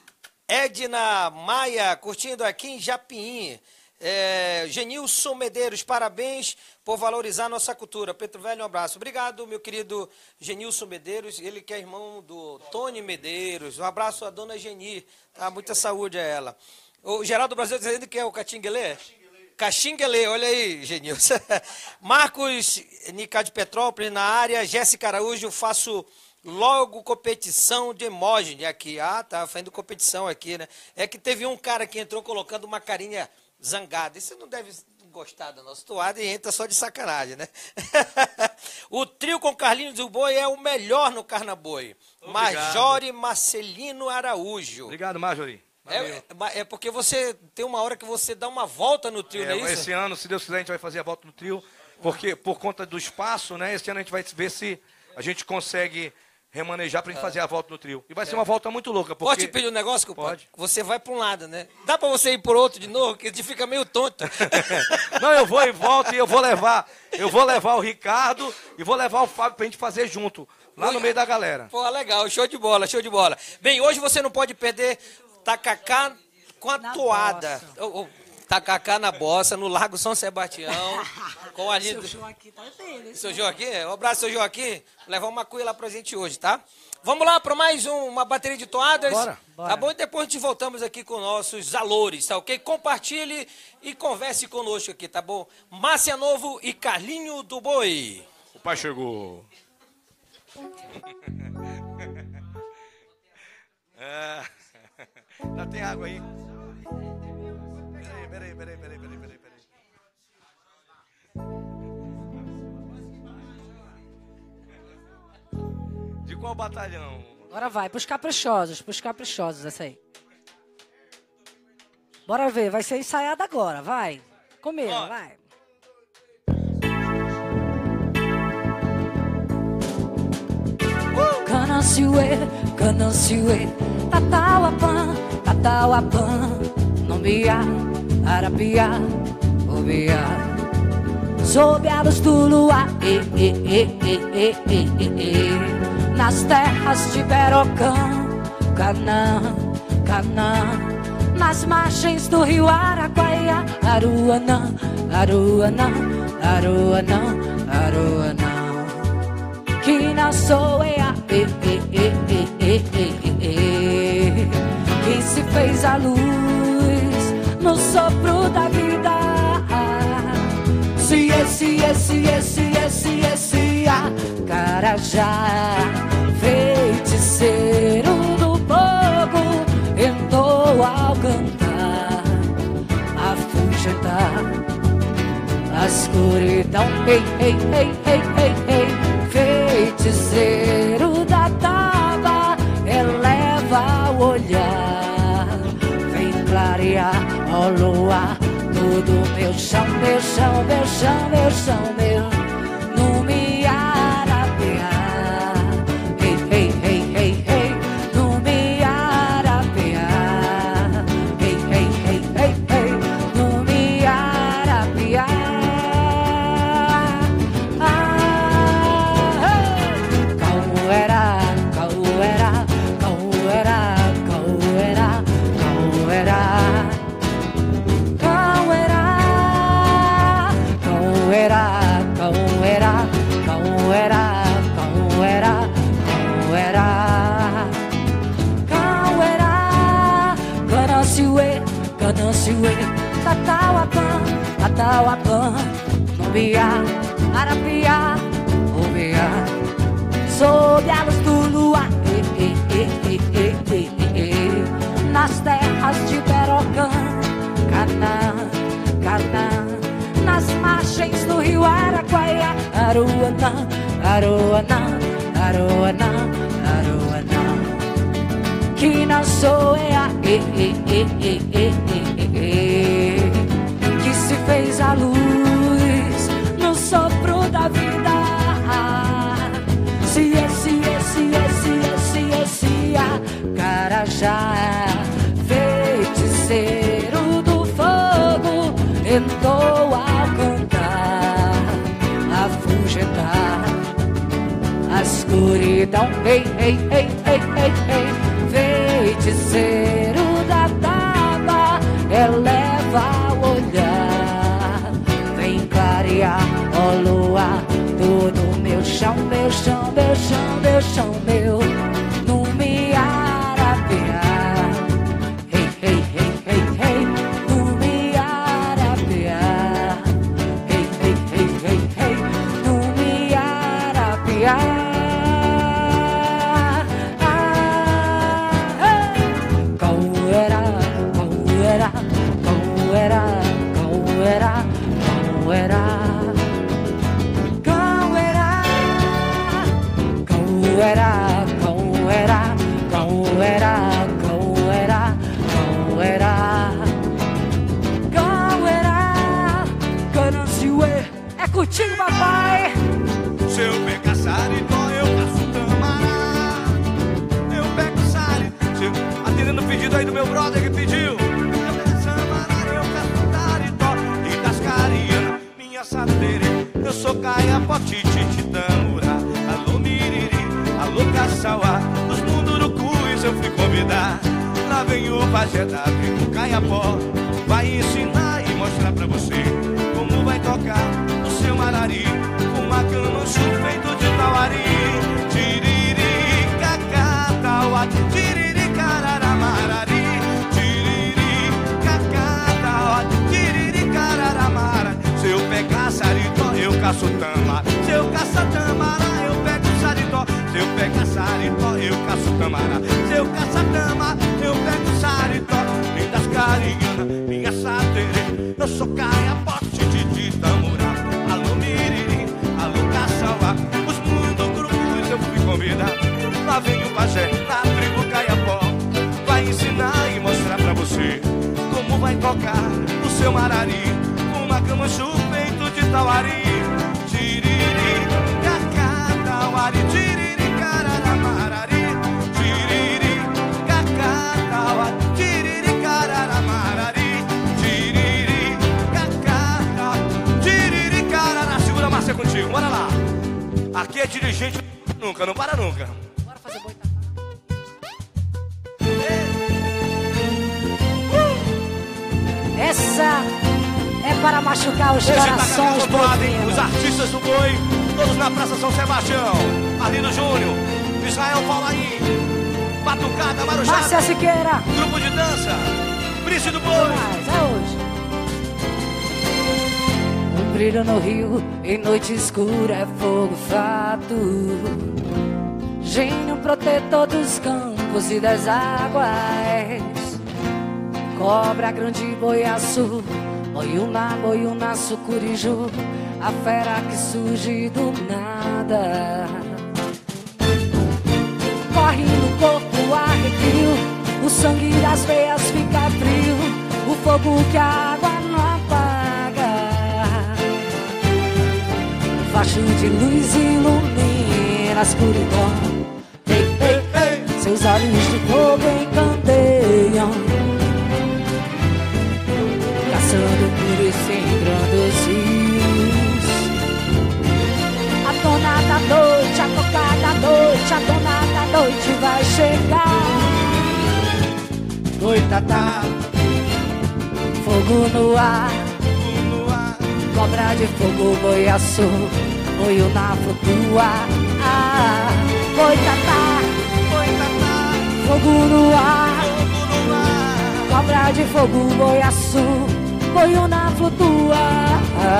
Edna Maia, curtindo aqui em Japim. Genilson Medeiros, parabéns por valorizar nossa cultura. Preto Velho, um abraço. Obrigado, meu querido Genilson Medeiros, ele que é irmão do Tony Medeiros. Um abraço à dona Geni, tá? Muita saúde a ela. O Geraldo Brasil dizendo que é o Caxinguelê? Caxinguelê, olha aí, Genilson. Marcos Nica de Petrópolis na área. Jéssica Araújo, faço logo competição de emoji aqui. Ah, tá fazendo competição aqui, né? É que teve um cara que entrou colocando uma carinha zangada. Você não deve gostar da nossa toada e entra só de sacanagem, né? O trio com Carlinhos do Boi é o melhor no Carnaboi. Majore Marcelino Araújo. Obrigado, Majore. É porque você tem uma hora que você dá uma volta no trio, não é isso? Esse ano, se Deus quiser, a gente vai fazer a volta no trio, porque por conta do espaço, né? Esse ano a gente vai ver se a gente consegue remanejar pra gente fazer a volta no trio. E vai ser uma volta muito louca. Porque... Pode te pedir um negócio, compadre? Pode. Você vai pra um lado, né? Dá pra você ir por outro de novo, que a gente fica meio tonto. Não, eu vou e volto e eu vou levar o Ricardo e vou levar o Fábio pra gente fazer junto, lá no meio da galera. Pô, legal, show de bola, show de bola. Bem, hoje você não pode perder tacacá com a toada. Tacacá na bossa, no Largo São Sebastião. Com a Seu Joaquim tá dele. Seu Joaquim? Um abraço, seu Joaquim. Vou levar uma cuia lá pra gente hoje, tá? Vamos lá para mais uma bateria de toadas. Bora. Tá bom? E depois a gente voltamos aqui com nossos valores, tá ok? Compartilhe e converse conosco aqui, tá bom? Márcia Novo e Carlinho do Boi. O pai chegou. Já tem água aí? Peraí. De qual batalhão? Agora vai, pros caprichosos essa aí. Bora ver, vai ser ensaiada agora, vai. Comer, vai. Canansiuê, Tatauapã, Nombiá, Arapiá, Obiá. Sob a luz do luar, nas terras de Berocã, Canaã, nas margens do rio Araguaia, Aruanã, que não sou que se fez a luz no sopro da vida. Esse Acarajá, feiticeiro do fogo, a escuridão. Ei, ei, ei, ei, ei, ei, feiticeiro da taba, eleva o olhar, vem clarear, ó lua, todo meu chão, meu chão, meu chão, meu chão, meu, no me arapear. Ei, ei, ei, ei, ei, no me arapear. Ei, ei, ei, ei, ei, no me arapear. Cauera, cauera, cauera, cauera, cauera. Canansiuê, Tatauapã, Tatauapã, Numbiá, Arapiá, Oveá, sob a luz do luar, nas terras de Berocã, Canaã, Canaã, nas margens do rio Araguaia, Aruanã, Aruanã, Aruanã, Aruanã, que não sou eu, que se fez a luz no sopro da vida. Se esse Carajá, feiticeiro do fogo, entrou a cantar, a afugentar a escuridão. Ei, ei, ei, ei, ei, ei, feiticeiro da taba, eleva o olhar, vem clarear, ó lua, todo meu chão, meu chão, meu chão, meu chão, meu, no me arapear. Ei, ei, ei, ei, ei, no me arapear. Ei, ei, ei, ei, ei, no me arapear. É contigo, papai. Se eu pegar saritó, eu caço tamará. Eu pego saritó. Atendendo o pedido aí do meu brother que pediu. Eu pego samará, eu caço taritó. E das carianas, minha satere. Eu sou caia, potite, titãmura. Alô, miriri, alô, caçauá. Dos mundurucus eu fui convidar. Lá vem o pajé da tribo Caiapó. Vai ensinar e mostrar pra você como vai tocar o seu marari, uma camancho feito de tauari. Tiriri, cacá, tauá, tiriri, cararamarari. Tiriri, cacá, tauá, tiriri, cararamarari. Se eu pegar saritó, eu caço tama. Se eu caçar tamará, eu pego saritó. Se eu pegar saritó, eu caço tamará. Se eu caçar tama, eu pego saritó. E das carianas, minha satere. Eu sou caia, pote de tamura. Alô, miriri, alô, caçauá. Os mundurucus eu fui convidar. Lá vem o pajé da tribo Caiapó. Vai ensinar e mostrar pra você como vai tocar o seu marari, uma camancho feito de tauari. Tiriri, cacá, tauari, tiriri, cararamarari. Tiriri, cacá, tauari, tiriri, cararamarari. Tiriri, cacá, tiriri, carará. Segura a massa contigo, bora lá. Aqui é dirigente, nunca, não para nunca. Bora fazer boitatá. Essa é para machucar os corações do ouvido. Os artistas do boi, todos na Praça São Sebastião. Arlindo Júnior, Israel Paulaim, Batucada, Marujá, Márcia Siqueira, grupo de dança, Príncipe do Boi. Mas é hoje. Um brilho no rio, em noite escura é fogo fato. Gênio protetor dos campos e das águas. Cobra grande boiaçu, Boiuna, sucuriju, a fera que surge do nada. Corre no corpo, arrepio, o sangue das veias fica frio, o fogo que a água não apaga. Facho de luz ilumina a escuridão. Ei, ei, ei, seus olhos de fogo encandeiam, caçando por e sembrando rios. A dona da noite, a tocar da noite, a dona da noite vai chegar. Boitatá, fogo no ar, cobra de fogo, boiaçu, boiuna flutua. Boitatá, fogo no ar, cobra de fogo, boiaçu, boiuna flutua.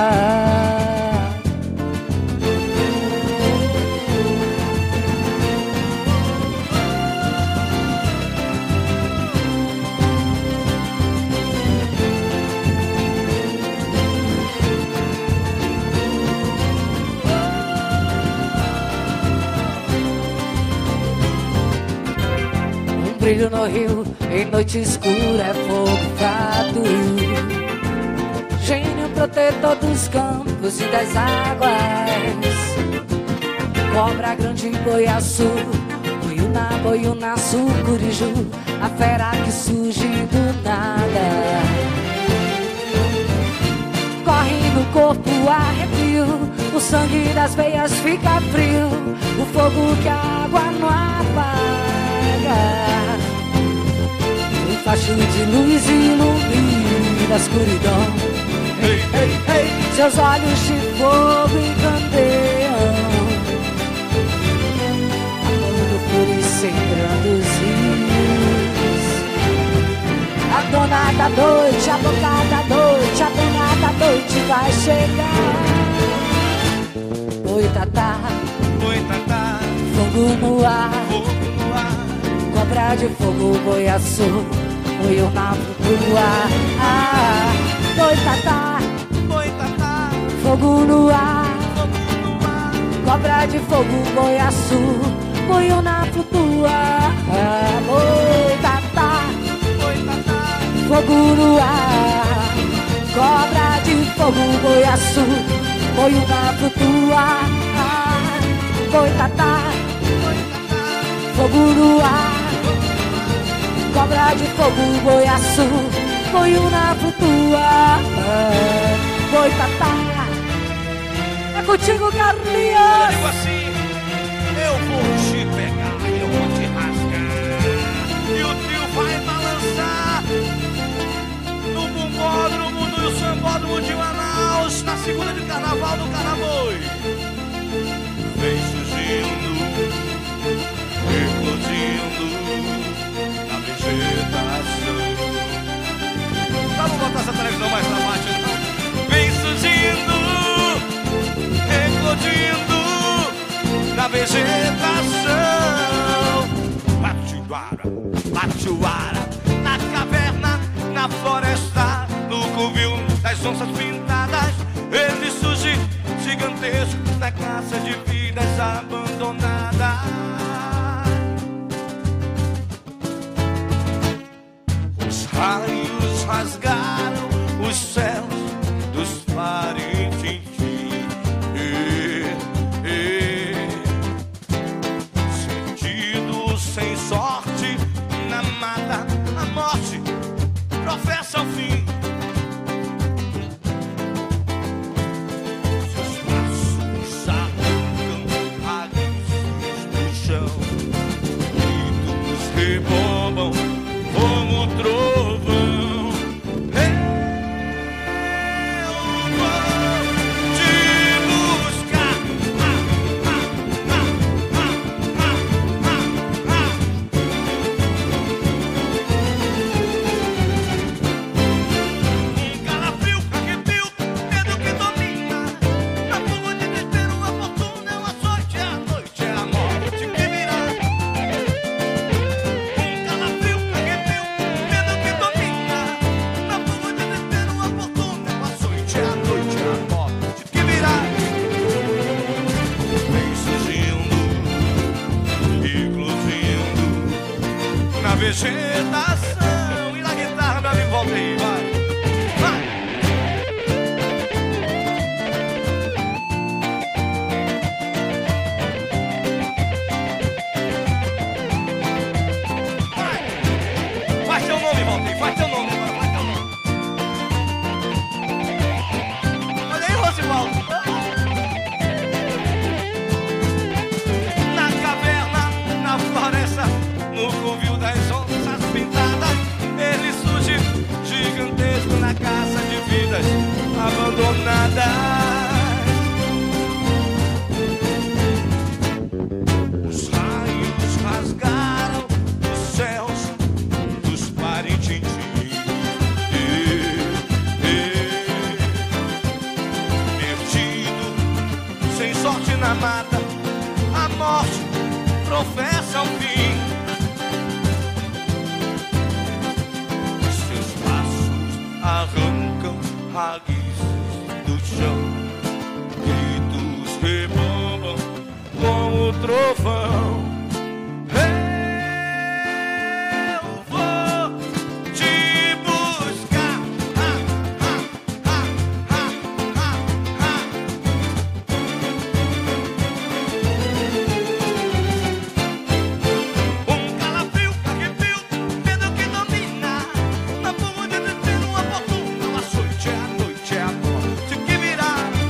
Brilho no rio, em noite escura é fogo fato. Gênio protetor dos campos e das águas. Cobra grande, boiaçu, boiuna, sucuriju, a fera que surge do nada. Corre no corpo, arrepio, o sangue das veias fica frio, o fogo que a água não apaga. Um facho de luz ilumina a escuridão. Ei, ei, ei, seus olhos de fogo encandeiam, amando por e sembrando os rios. A dona da noite, a boca da noite, a dona da noite vai chegar. Boitatá, fogo no ar, cobra de fogo, boiaçu, boiuna flutua. Boitatá, fogo no ar, cobra de fogo, boiaçu, boiuna flutua. Boitatá, fogo no ar, cobra de fogo, boiaçu, boiuna flutua. Boitatá, fogo no ar, cobra de fogo, boiaçu, boiuna flutua. Boitatá, é contigo, Carlinhos. Eu digo assim, eu vou te pegar, eu vou te rasgar, e o trio vai balançar no bumbódromo do Sambódromo de Manaus, na segunda de carnaval do Carnaboi. Vem surgindo, eclodindo na vegetação. Vamos botar essa televisão mais pra baixo, não? Vem surgindo, eclodindo na vegetação. Bate o ara, na caverna, na floresta, no covil das onças pintadas. Ele surge gigantesco na caça de vidas abandonadas. Os raios rasgaram os céus dos Parintins. Sentido sem sorte na mata, a morte professa o fim. Seus passos arrancam raízes no chão, gritos rebombam como trovão. na vegetação. E na guitarra, meu amigo, volta aí, vai. Faz teu nome, volta aí, faz teu nome, faz teu nome. Olha aí, Rosivaldo. Na caverna, na floresta, no covil das onças pintadas, ele surge gigantesco na caça de vidas abandonadas. Os raios rasgaram os céus dos Parintins. Perdido, sem sorte na mata, a morte professa o fim. Seus passos arrancam raízes do chão, gritos rebombam com o trovão. Eu vou te buscar. Um calafrio, arrepio, medo que domina. Na forma de destino oportuno, a noite é a morte que virá.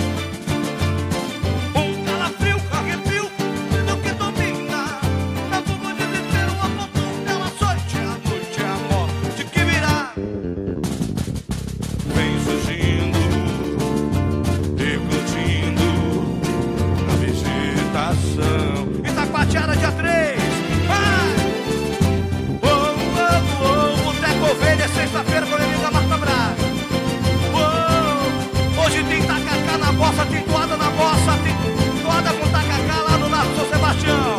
Um calafrio, arrepio, medo que domina. Na forma de destino oportuno, a noite é a morte que virá. Vem surgindo, eclodindo na vegetação. Itacoatiara, dia 3. Vai! Boteco Ovelha, é sexta-feira, com a minha amiga Marta Braz. Hoje tem tacacá na bossa, tem toada na bossa, tem toada com tacacá lá no lado do São Sebastião.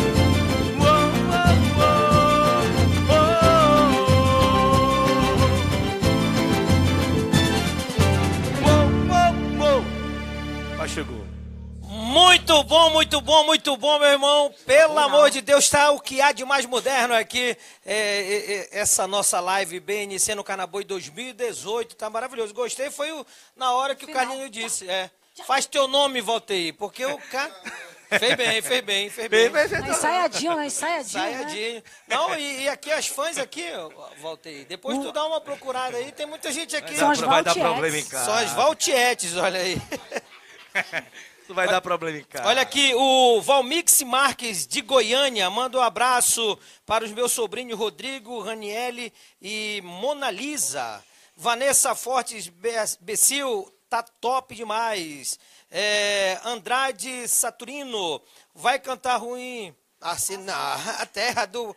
Mas chegou. Muito bom, muito bom, muito bom, meu irmão. Pelo amor de Deus, tá o que há de mais moderno aqui. Essa nossa live BNC no Carnaboi 2018, tá maravilhoso. Gostei, foi na hora que o Carlinho disse. Faz teu nome, Voltei, porque o cara... Fez bem. Ensaiadinho, né? Ensaiadinho. Não, e aqui as fãs aqui, Voltei. Depois tu dá uma procurada aí, tem muita gente aqui. Vai dar problema em casa. São as Valtietes, olha aí. Isso vai dar problema em casa. Olha aqui, o Valmix Marques de Goiânia manda um abraço para os meus sobrinhos Rodrigo, Raniele e Mona Lisa. Vanessa Fortes Becil, tá top demais. Andrade Saturino, vai cantar ruim. Assim, a terra do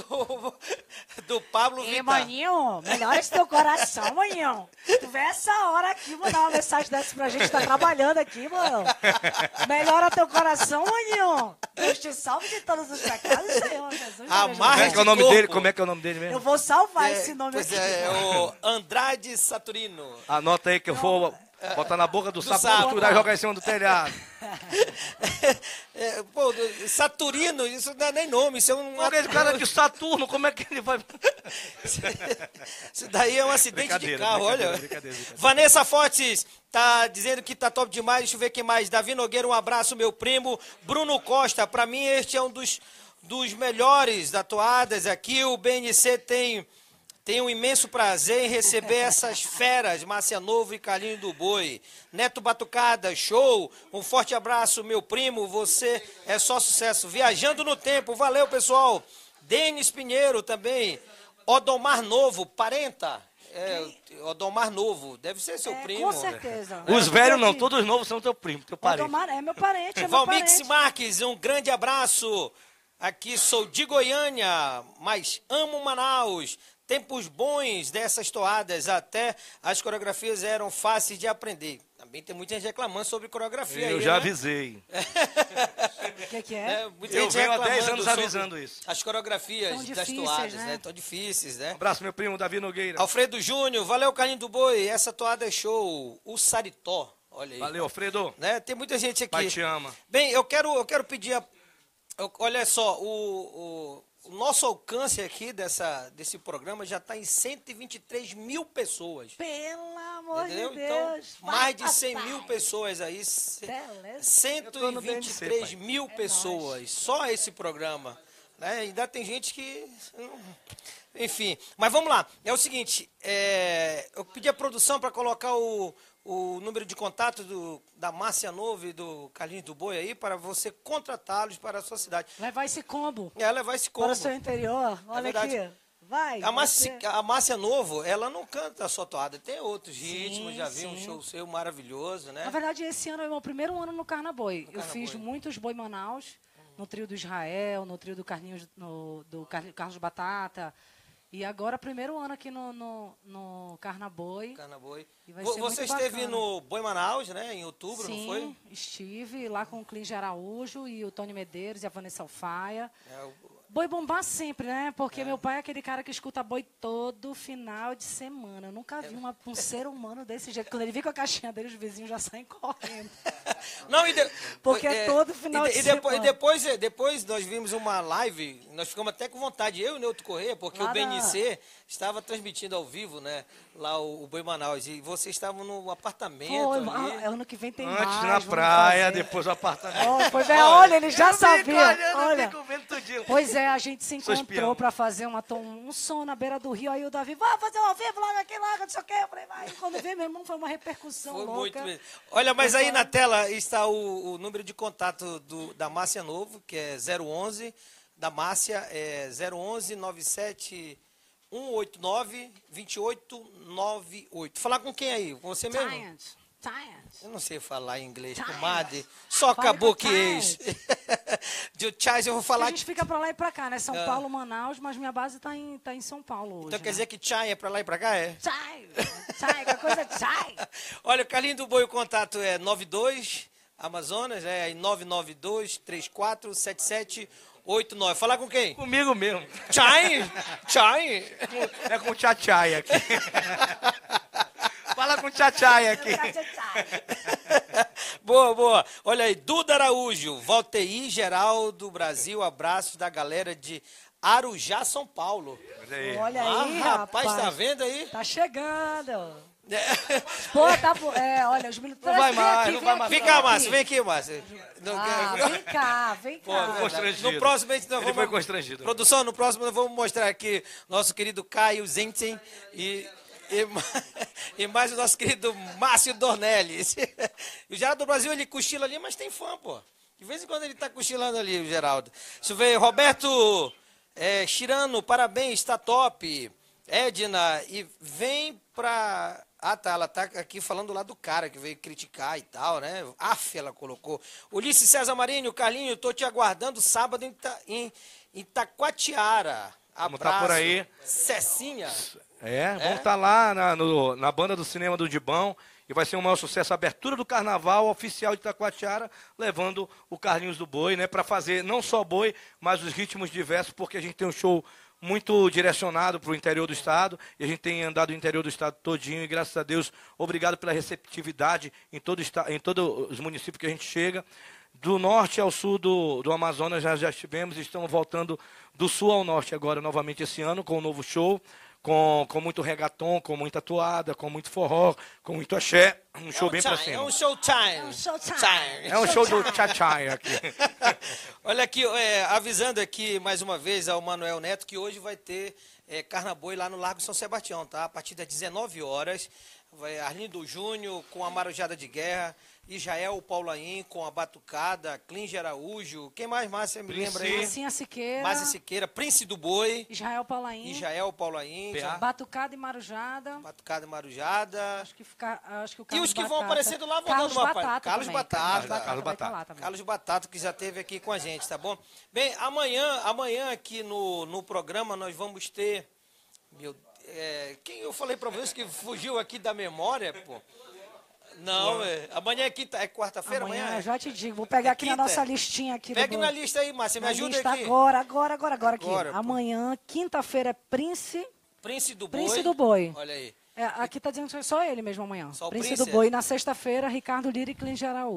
Pablo Vittar. Maninho, melhora esse teu coração, maninho. Tu vê essa hora aqui, mandar uma mensagem dessa pra gente, tá trabalhando aqui, mano. Melhora teu coração, maninho. Deus te salve de todos os pecados, Senhor Jesus. Como é que é o nome dele? Como é que é o nome dele mesmo? Eu vou salvar esse nome aqui. É o Andrade Saturino. Anota aí que eu vou botar na boca do sapo, misturar e jogar em cima do telhado. Saturino, isso não é nem nome, isso é um... Esse cara de Saturno, como é que ele vai... Isso daí é um acidente de carro, olha. Brincadeira. Vanessa Fortes tá dizendo que tá top demais, deixa eu ver quem mais. Davi Nogueira, um abraço, meu primo. Bruno Costa, pra mim este é um dos melhores da toadas aqui. O BNC tem um imenso prazer em receber essas feras, Márcia Novo e Carlinho do Boi. Neto Batucada, show. Um forte abraço, meu primo. Você é só sucesso. Viajando no tempo. Valeu, pessoal. Denis Pinheiro também. Odomar Novo, parenta. Odomar Novo. Deve ser seu primo. Com certeza. Os velhos não, todos os novos são teu primo, teu parente. Odomar é meu parente, Valmix Marques, um grande abraço. Aqui sou de Goiânia, mas amo Manaus. Tempos bons dessas toadas, até as coreografias eram fáceis de aprender. Também tem muita gente reclamando sobre coreografia. Eu aí, já né? avisei. O que é? Muita Eu gente venho há reclamando 10 anos sobre avisando isso. As coreografias Tão das difíceis, toadas, né? né? Tão difíceis, né? Um abraço, meu primo Davi Nogueira. Alfredo Júnior, valeu, Carlinho do Boi. Essa toada é show. O Saritó, olha aí. Valeu, Alfredo. Né? Tem muita gente aqui. Pai te ama. Bem, eu quero pedir... Olha só, o nosso alcance aqui desse programa já está em 123 mil pessoas. Pelo amor Entendeu? de Deus. Então, mais de 100 mil pessoas aí. 123 mil pessoas. Só esse programa. Né? Ainda tem gente que... Enfim, mas vamos lá. É o seguinte, eu pedi à produção para colocar o número de contato da Márcia Novo e do Carlinhos do Boi aí, para você contratá-los para a sua cidade. Levar esse combo. Levar esse combo. Para o seu interior. Olha aqui. Vai. A Márcia Novo, ela não canta só toada, tem outros ritmos, já vi um show seu maravilhoso, né? Na verdade, esse ano é o meu primeiro ano no Carnaboi. Eu fiz muitos Boi Manaus, no trio do Israel, no trio do Carlinhos, do Carlos Batata. E agora, primeiro ano aqui no Carnaboi. Você esteve no Boi Manaus, né? Em outubro, sim, não foi? Sim, estive lá com o Clínio Araújo e o Tony Medeiros e a Vanessa Alfaia. Boi bombar sempre, né? Porque meu pai é aquele cara que escuta boi todo final de semana. Eu nunca vi um ser humano desse jeito. Quando ele vem com a caixinha dele, os vizinhos já saem correndo. Não, porque é todo final de semana. E depois nós vimos uma live, nós ficamos até com vontade, eu e o Neuto Corrêa, porque lá o BNC estava transmitindo ao vivo, né? Lá o Boi Manaus. E vocês estavam no apartamento. Ano que vem tem antes mais. Na praia, depois o apartamento. Olha, ele já sabia. Olha. Pois é, a gente se encontrou para fazer um som na beira do rio. Aí o Davi, vamos fazer ao vivo lá naquele lá, não sei o quê. Eu falei, vai. Quando veio, meu irmão, foi uma repercussão louca. Muito mesmo. Olha, mas aí na tela está o número de contato da Márcia Novo, que é 011, da Márcia, é 011 97 189 2898. Falar com quem aí? Com você mesmo? Eu não sei falar em inglês, comadre. Só acabou que ex. De Chais, eu vou falar. A gente fica pra lá e pra cá, né? São Paulo, Manaus, mas minha base tá em São Paulo hoje. Então quer dizer que Chai é pra lá e pra cá, é? Chai, que coisa de Chai. Olha, o Carlinho do Boi, o contato é 92 Amazonas, aí 992 34 7789. Falar com quem? Comigo mesmo. Chai? Chai? É com o Tchai aqui. Fala com o Tchai aqui. Boa, boa. Olha aí, Duda Araújo, Valteir Geraldo Brasil, abraços da galera de Arujá, São Paulo. Olha aí, rapaz. Tá vendo aí? Tá chegando. Pô, olha, os militares. Não vai mais, não vai mais. Vem cá, Márcio, vem aqui, Márcio. Vem cá. No próximo a gente Ele foi constrangido. Produção, no próximo nós vamos mostrar aqui nosso querido Caio Zentzen e mais o nosso querido Márcio Dornelles. O Geraldo do Brasil, ele cochila ali, mas tem fã, pô. De vez em quando ele tá cochilando ali, o Geraldo. Deixa eu ver, Roberto Chirano, parabéns, tá top. Edna, e vem pra... Ah, tá, ela tá aqui falando lá do cara que veio criticar e tal, né? Ela colocou. Ulisses César Marinho, Carlinho, tô te aguardando sábado em Itacoatiara. Vamos estar por aí. Cecinha. Vamos estar lá na banda do cinema do Dibão. E vai ser um maior sucesso, a abertura do carnaval oficial de Itacoatiara, levando o Carlinhos do Boi, né? Para fazer não só boi, mas os ritmos diversos, porque a gente tem um show muito direcionado para o interior do estado, e a gente tem andado o interior do estado todinho, e graças a Deus, obrigado pela receptividade em todos os municípios que a gente chega. Do norte ao sul do Amazonas já estivemos, e estamos voltando do sul ao norte agora, novamente esse ano, com um novo show, com muito reggaeton, com muita toada, com muito forró, com muito axé, um show bem pra cima. É um show time. É um show do tchai aqui. Olha aqui, avisando aqui mais uma vez ao Manuel Neto que hoje vai ter Carnaboi lá no Largo São Sebastião, tá? A partir das 19 horas, vai Arlindo Júnior com a Marujada de Guerra, Israel Paulaim com a Batucada, Clínio Araújo, quem mais, Márcia, me lembra aí? Márcia Siqueira, Príncipe do Boi. Israel Paulaim. Batucada e Marujada. Acho que o Carlos E os que Batata. vão aparecendo lá, vão dando uma palha. Carlos Batata. Carlos Batata, que já esteve aqui com a gente, tá bom? Bem, amanhã aqui no programa nós vamos ter... quem eu falei pra vocês que fugiu aqui da memória, pô? Não, amanhã é quarta-feira, amanhã? Eu já te digo, vou pegar aqui na nossa listinha aqui. Pegue na lista aí, Márcia, me ajuda aqui. Agora aqui. Amanhã, quinta-feira, é Príncipe do Boi. Olha aí. Aqui tá dizendo que é só ele mesmo amanhã. Só o Príncipe do Boi. Na sexta-feira, Ricardo Lira e Clínio Araújo.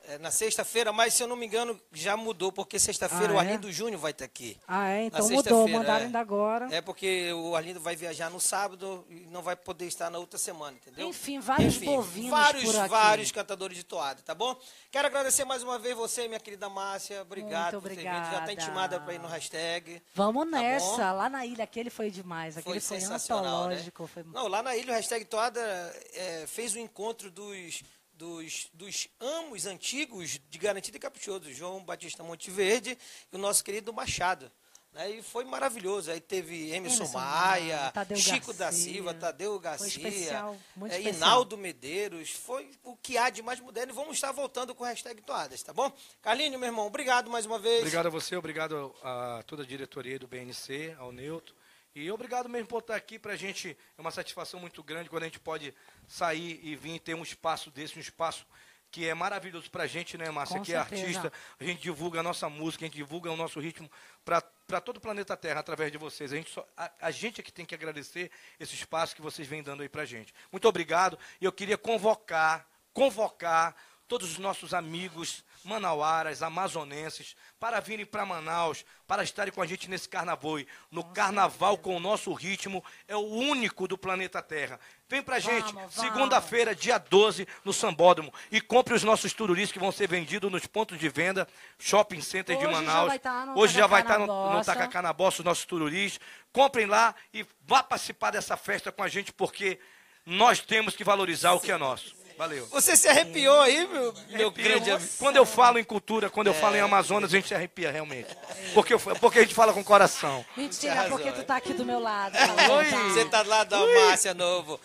na sexta-feira, mas se eu não me engano já mudou, porque sexta-feira o Arlindo Júnior vai estar aqui. Então mudou, mandaram ainda agora. É porque o Arlindo vai viajar no sábado e não vai poder estar na outra semana, entendeu? Enfim, vários bovinos por aqui. Vários cantadores de toada, tá bom? Quero agradecer mais uma vez você, minha querida Márcia. Obrigado por ter vindo. Já está intimada para ir no hashtag. Vamos nessa. Lá na ilha, aquele foi demais. Aquele foi antológico. Né? Não, lá na ilha o hashtag toada fez o encontro dos amos antigos de Garantido e Caprichoso, João Batista Monteverde e o nosso querido Machado. Né? E foi maravilhoso. Aí teve Emerson Maia, Chico da Silva, Tadeu Garcia, Inaldo Medeiros. Foi o que há de mais moderno. E vamos estar voltando com o hashtag Toadas, tá bom? Carlinhos, meu irmão, obrigado mais uma vez. Obrigado a você, obrigado a toda a diretoria do BNC, ao Newton. E obrigado mesmo por estar aqui. Para a gente é uma satisfação muito grande quando a gente pode sair e vir ter um espaço desse, um espaço que é maravilhoso para a gente, né, Márcia? Que é artista, a gente divulga a nossa música, a gente divulga o nosso ritmo para todo o planeta Terra através de vocês. A gente é que tem que agradecer esse espaço que vocês vêm dando aí para a gente. Muito obrigado. E eu queria convocar todos os nossos amigos manauaras, amazonenses, para virem para Manaus, para estarem com a gente nesse carnaval. No carnaval com o nosso ritmo, é o único do planeta Terra. Vem pra gente, segunda-feira, dia 12, no Sambódromo, e compre os nossos tururis que vão ser vendidos nos pontos de venda, shopping center de Manaus. Hoje já vai estar no Tacacá na Bossa, os nossos tururis. Comprem lá e vá participar dessa festa com a gente, porque nós temos que valorizar o que é nosso. Valeu. Você se arrepiou aí, meu grande amigo? Quando eu falo em cultura, quando eu falo em Amazonas, a gente se arrepia realmente. Porque a gente fala com o coração. Mentira, porque tu tá aqui do meu lado. Oi. Você tá do lado da Márcia Novo.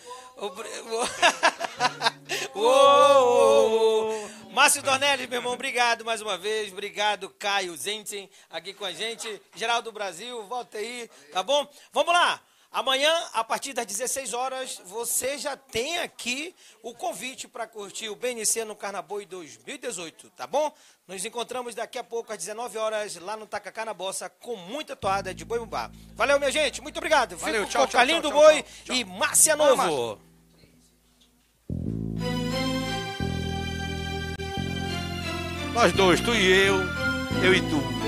Márcio Dornelles, meu irmão, obrigado mais uma vez. Obrigado, Caio Zentin, aqui com a gente. Geraldo Brasil, volta aí, tá bom? Vamos lá. Amanhã, a partir das 16 horas, você já tem aqui o convite para curtir o BNC no Carnaval 2018, tá bom? Nos encontramos daqui a pouco, às 19 horas, lá no Tacacá na Bossa, com muita toada de boi bumbá. Valeu, minha gente, muito obrigado. Valeu, tchau, tchau, Carlinho do Boi e Márcia Novo. Nós dois, tu e eu e tu.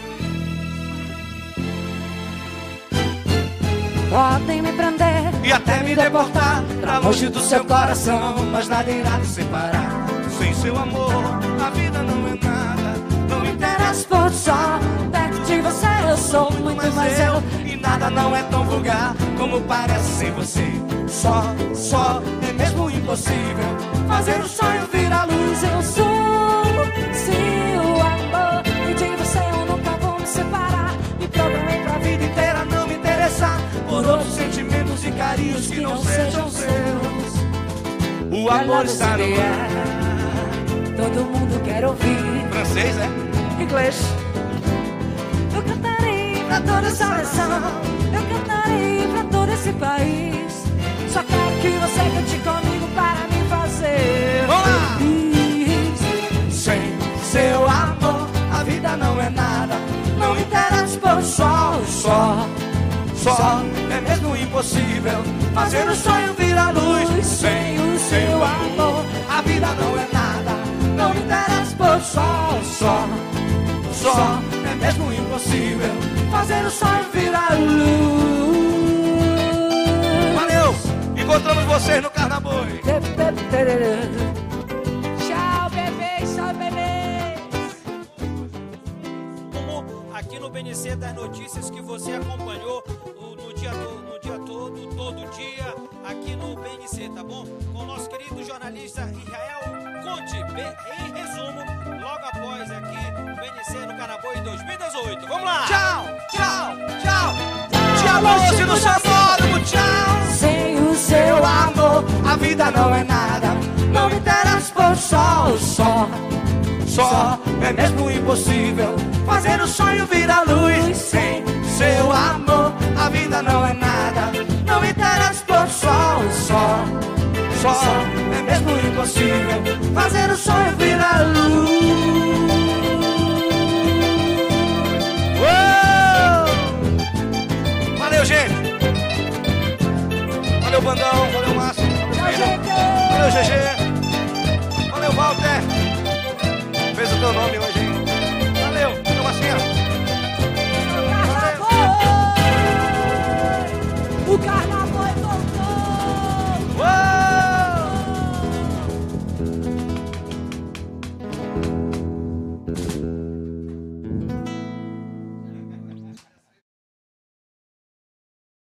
Podem me prender e até me deportar pra longe do seu coração, mas nada irá nos separar. Sem seu amor, a vida não é nada. Não me interessa por só perto de você eu sou muito mais eu. E nada não é tão vulgar como parece sem você. Só é mesmo impossível fazer o sonho virar luz. Eu sou seu amor e de você eu nunca vou me separar. Me programei pra vida inteira não me interessar por outros sentimentos e carinhos que não sejam seus. O amor está no ar. Todo mundo quer ouvir. Francês, Inglês. Eu cantarei pra toda essa nação. Eu cantarei pra todo esse país. Só quero que você cante comigo para me fazer feliz. Sem seu amor, a vida não é nada. Não me interessa por só é mesmo impossível fazer o sonho virar luz. Sem o seu amor, a vida não é nada. Não me interessa por só é mesmo impossível fazer o sonho virar luz. Valeu! Encontramos vocês no Carnaval. Tchau, bebês, tchau, bebês. Aqui no BNC das notícias que você acompanhou no dia todo dia, aqui no BNC, tá bom? Com o nosso querido jornalista Israel Conte. Em resumo, logo após aqui, o BNC no Carnaval 2018. Vamos lá! Tchau! Tchau, longe do Sambódromo, tchau! Sem o seu amor, a vida não é nada. Não me interessa por só é mesmo impossível fazer o sonho virar luz.